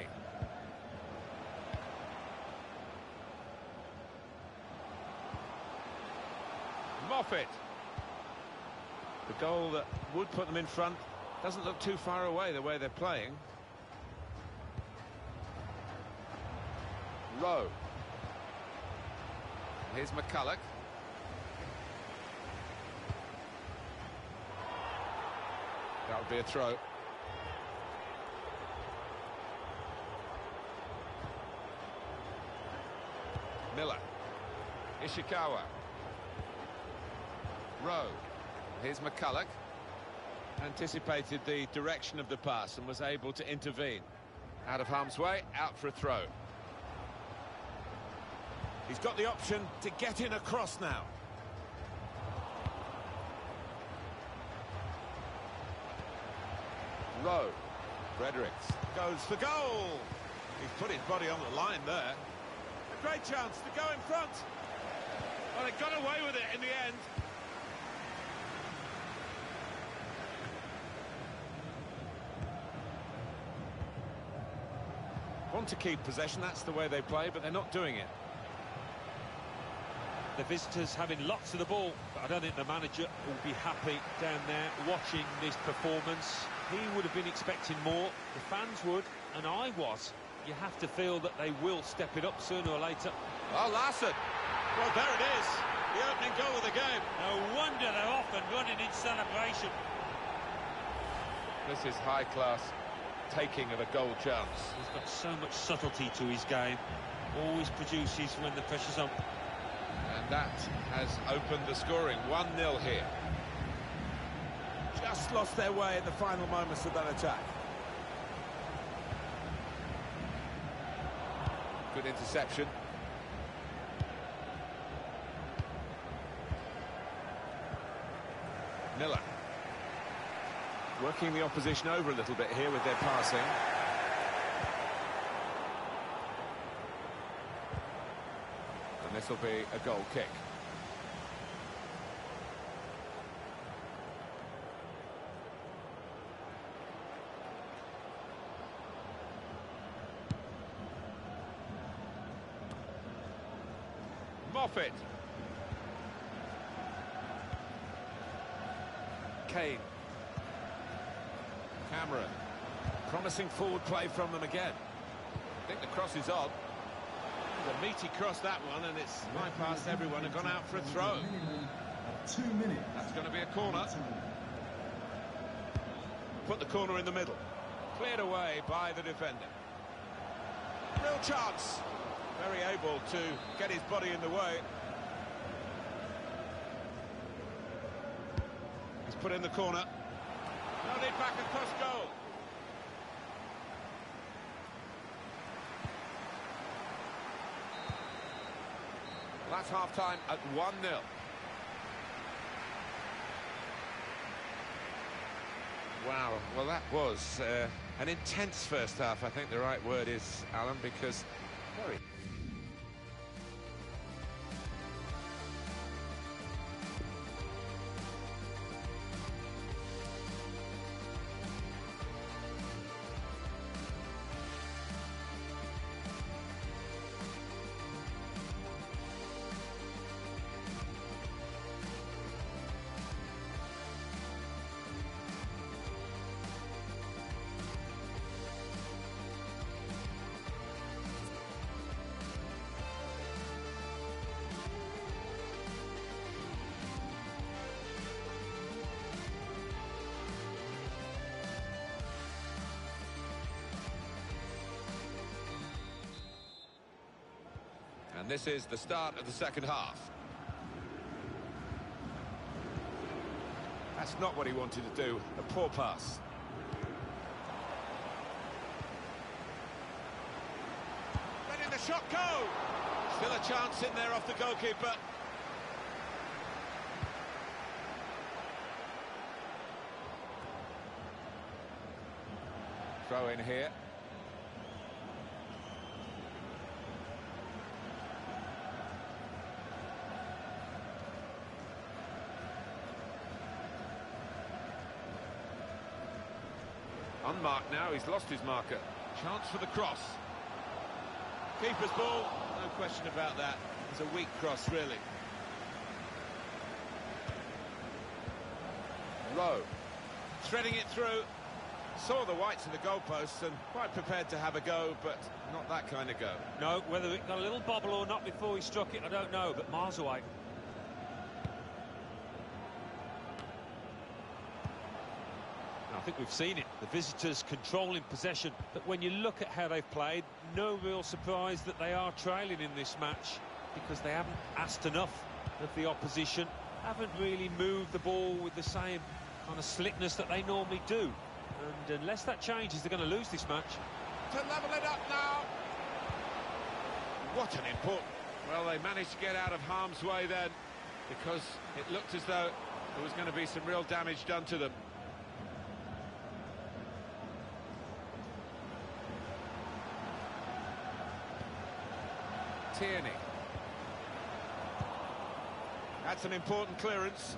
Moffat. The goal that would put them in front doesn't look too far away the way they're playing. Rowe. Here's McCulloch. That would be a throw. Miller. Ishikawa. Rowe. Here's McCulloch. anticipated the direction of the pass and was able to intervene. Out of harm's way, out for a throw. He's got the option to get in across now. Low. Fredericks goes for goal. He's put his body on the line there. A great chance to go in front. Well, they got away with it in the end. Want to keep possession, that's the way they play, but they're not doing it. The visitors having lots of the ball, but I don't think the manager will be happy down there watching this performance. He would have been expecting more, the fans would, and I was. You have to feel that they will step it up sooner or later. Oh, Larson. Well, there it is. The opening goal of the game. No wonder they're off and running in celebration. This is high-class taking of a goal chance. He's got so much subtlety to his game. Always produces when the pressure's on. And that has opened the scoring. one nil here. Just lost their way in the final moments of that attack. Good interception. Miller. Working the opposition over a little bit here with their passing. And this will be a goal kick. Moffat. Kane. Cameron. Promising forward play from them again. I think the cross is on. A meaty cross, that one, and it's bypassed everyone and gone out for a throw. Two minutes. That's going to be a corner. Put the corner in the middle. Cleared away by the defender. Real chance. Very able to get his body in the way. He's put in the corner. Nodded back across goal. Well, that's half-time at one nil. Wow, well that was uh, an intense first half, I think the right word is, Alan, because very... And this is the start of the second half. That's not what he wanted to do. A poor pass. Letting the shot go. Still a chance in there off the goalkeeper. Throw in here. Unmarked now, he's lost his marker. Chance for the cross. Keeper's ball, no question about that. It's a weak cross, really. Low. Threading it through. Saw the whites of the goalposts and quite prepared to have a go, but not that kind of go. No, whether it got a little bobble or not before he struck it, I don't know, but miles away. I think we've seen it, the visitors controlling possession, but when you look at how they've played, no real surprise that they are trailing in this match, because they haven't asked enough of the opposition, haven't really moved the ball with the same kind of slickness that they normally do. And unless that changes, they're going to lose this match. To level it up now. What an important... Well, they managed to get out of harm's way then, because it looked as though there was going to be some real damage done to them. Tierney. That's an important clearance.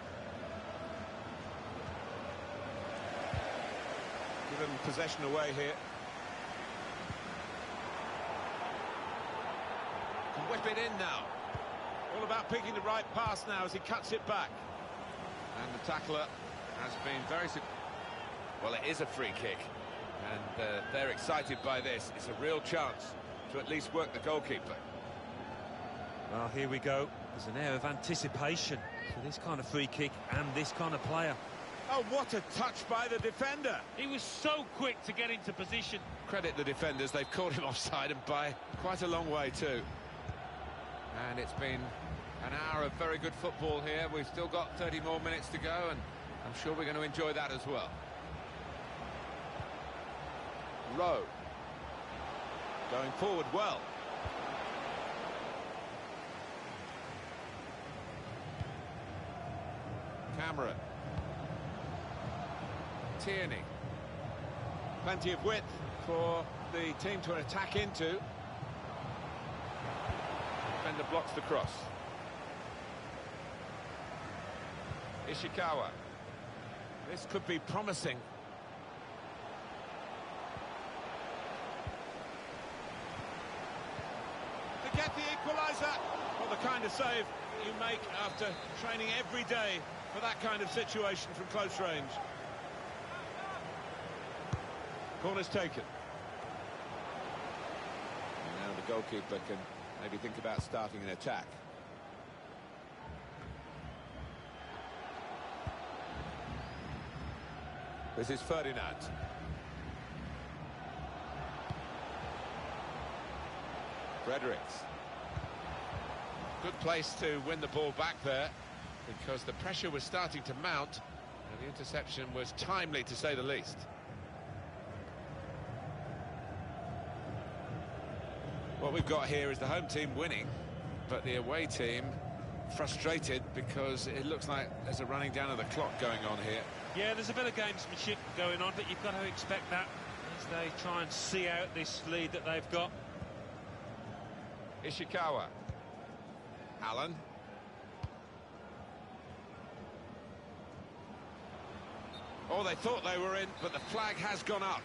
Give them possession away here. Can whip it in now. All about picking the right pass now as he cuts it back. And the tackler has been very... Well, it is a free kick. And uh, they're excited by this. It's a real chance to at least work the goalkeeper. Well, here we go. There's an air of anticipation for this kind of free kick and this kind of player. Oh, what a touch by the defender. He was so quick to get into position. Credit the defenders, they've caught him offside and by quite a long way too. And it's been an hour of very good football here. We've still got thirty more minutes to go, and I'm sure we're going to enjoy that as well. Rowe. Going forward well. Cameron. Tierney. Plenty of width for the team to attack into. Defender blocks the cross. Ishikawa. This could be promising. To get the equaliser. Well, the kind of save you make after training every day for that kind of situation from close range. Corner's taken. And now the goalkeeper can maybe think about starting an attack. This is Ferdinand. Fredericks. Good place to win the ball back there, because the pressure was starting to mount, and the interception was timely, to say the least. What we've got here is the home team winning, but the away team frustrated because it looks like there's a running down of the clock going on here. Yeah, there's a bit of gamesmanship going on, but you've got to expect that as they try and see out this lead that they've got. Ishikawa. Allen. Oh, they thought they were in, but the flag has gone up.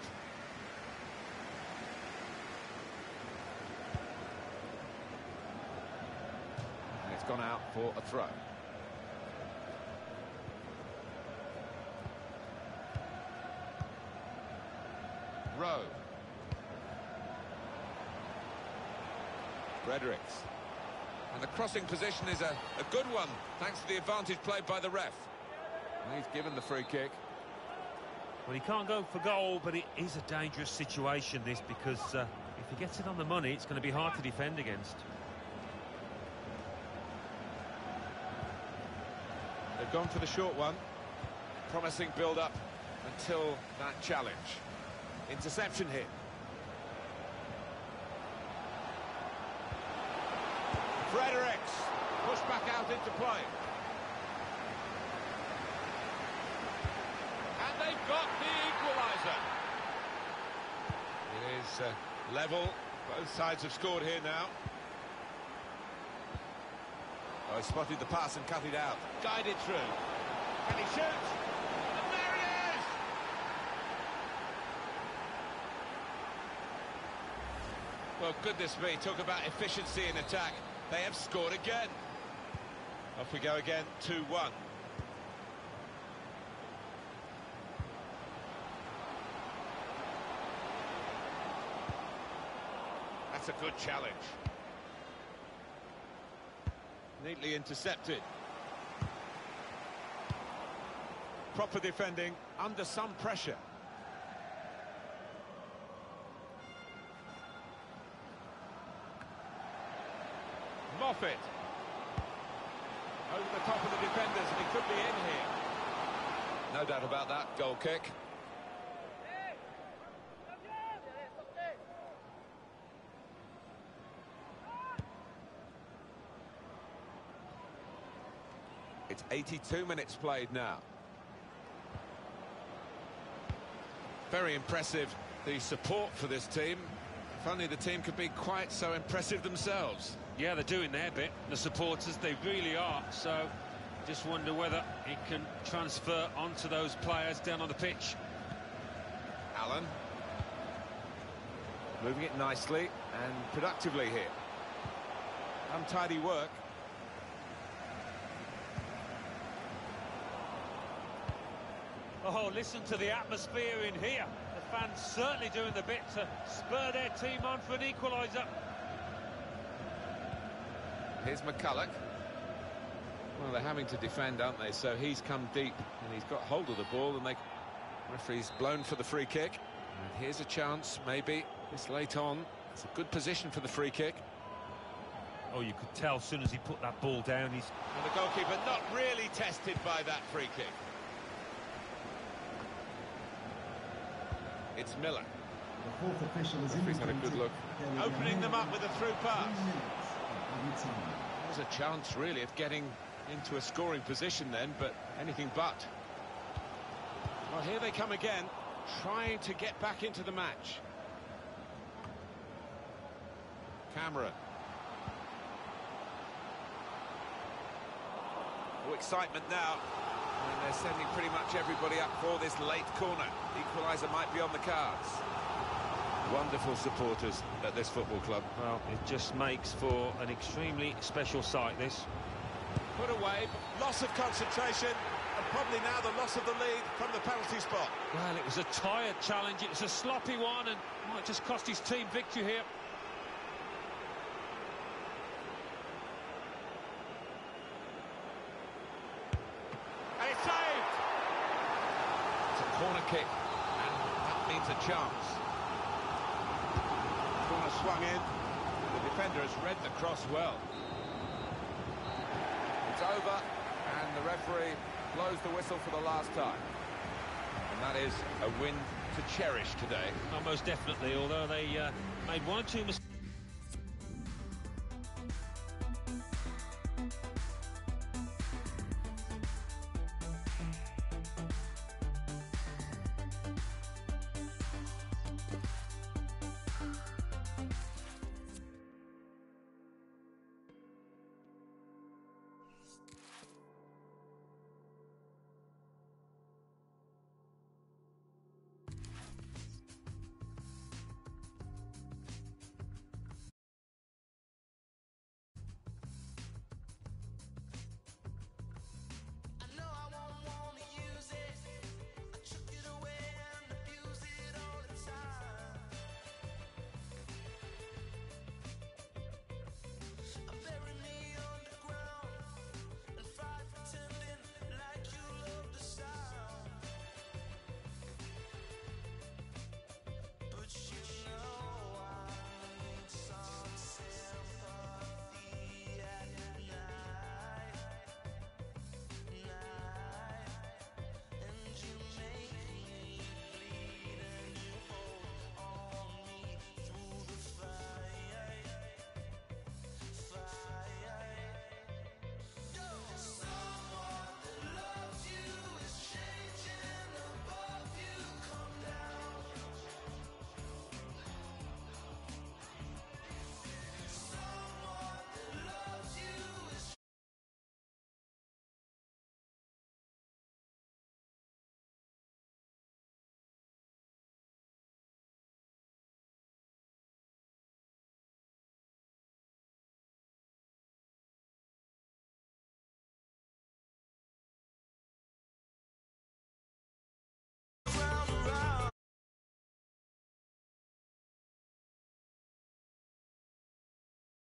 And it's gone out for a throw. Rowe. Fredericks. And the crossing position is a, a good one, thanks to the advantage played by the ref. And he's given the free kick. Well, he can't go for goal, but it is a dangerous situation, this, because uh, if he gets it on the money, it's going to be hard to defend against. They've gone for the short one. Promising build-up until that challenge. Interception here. Fredericks pushed back out into play. And they've got the equaliser. It is uh, level. Both sides have scored here now. Oh, he spotted the pass and cut it out. Guided through. Can he shoot? And there he is! Well, goodness me, talk about efficiency in attack. They have scored again. Off we go again, two one. That's a good challenge. Neatly intercepted. Proper defending under some pressure. Moffat. Over the top of the defenders, and he could be in here. No doubt about that, goal kick. It's eighty-two minutes played now. Very impressive, the support for this team. If only the team could be quite so impressive themselves. Yeah, they're doing their bit, the supporters, they really are. So, just wonder whether it can transfer onto those players down on the pitch. Allen. Moving it nicely and productively here. Untidy work. Oh, listen to the atmosphere in here. The fans certainly doing the bit to spur their team on for an equaliser. Here's McCulloch. Well, they're having to defend, aren't they? So he's come deep and he's got hold of the ball, and they referee's blown for the free kick. And here's a chance, maybe this late on. It's a good position for the free kick. Oh, you could tell as soon as he put that ball down, he's... And the goalkeeper not really tested by that free kick. It's Miller. The fourth official has He's had a good look. Opening them up with a through pass. There's a chance, really, of getting into a scoring position then, but anything but. Well, here they come again, trying to get back into the match. Cameron. Oh, excitement now. And they're sending pretty much everybody up for this late corner. Equaliser might be on the cards. Wonderful supporters at this football club. Well, it just makes for an extremely special sight, this. Put away, loss of concentration, and probably now the loss of the lead from the penalty spot. Well, it was a tired challenge, it was a sloppy one, and might just cost his team victory here. And it's saved! It's a corner kick, and that means a chance. Corner swung in. The defender has read the cross well. It's over, and the referee blows the whistle for the last time. And that is a win to cherish today. Oh, most definitely, although they uh, made one or two mistakes.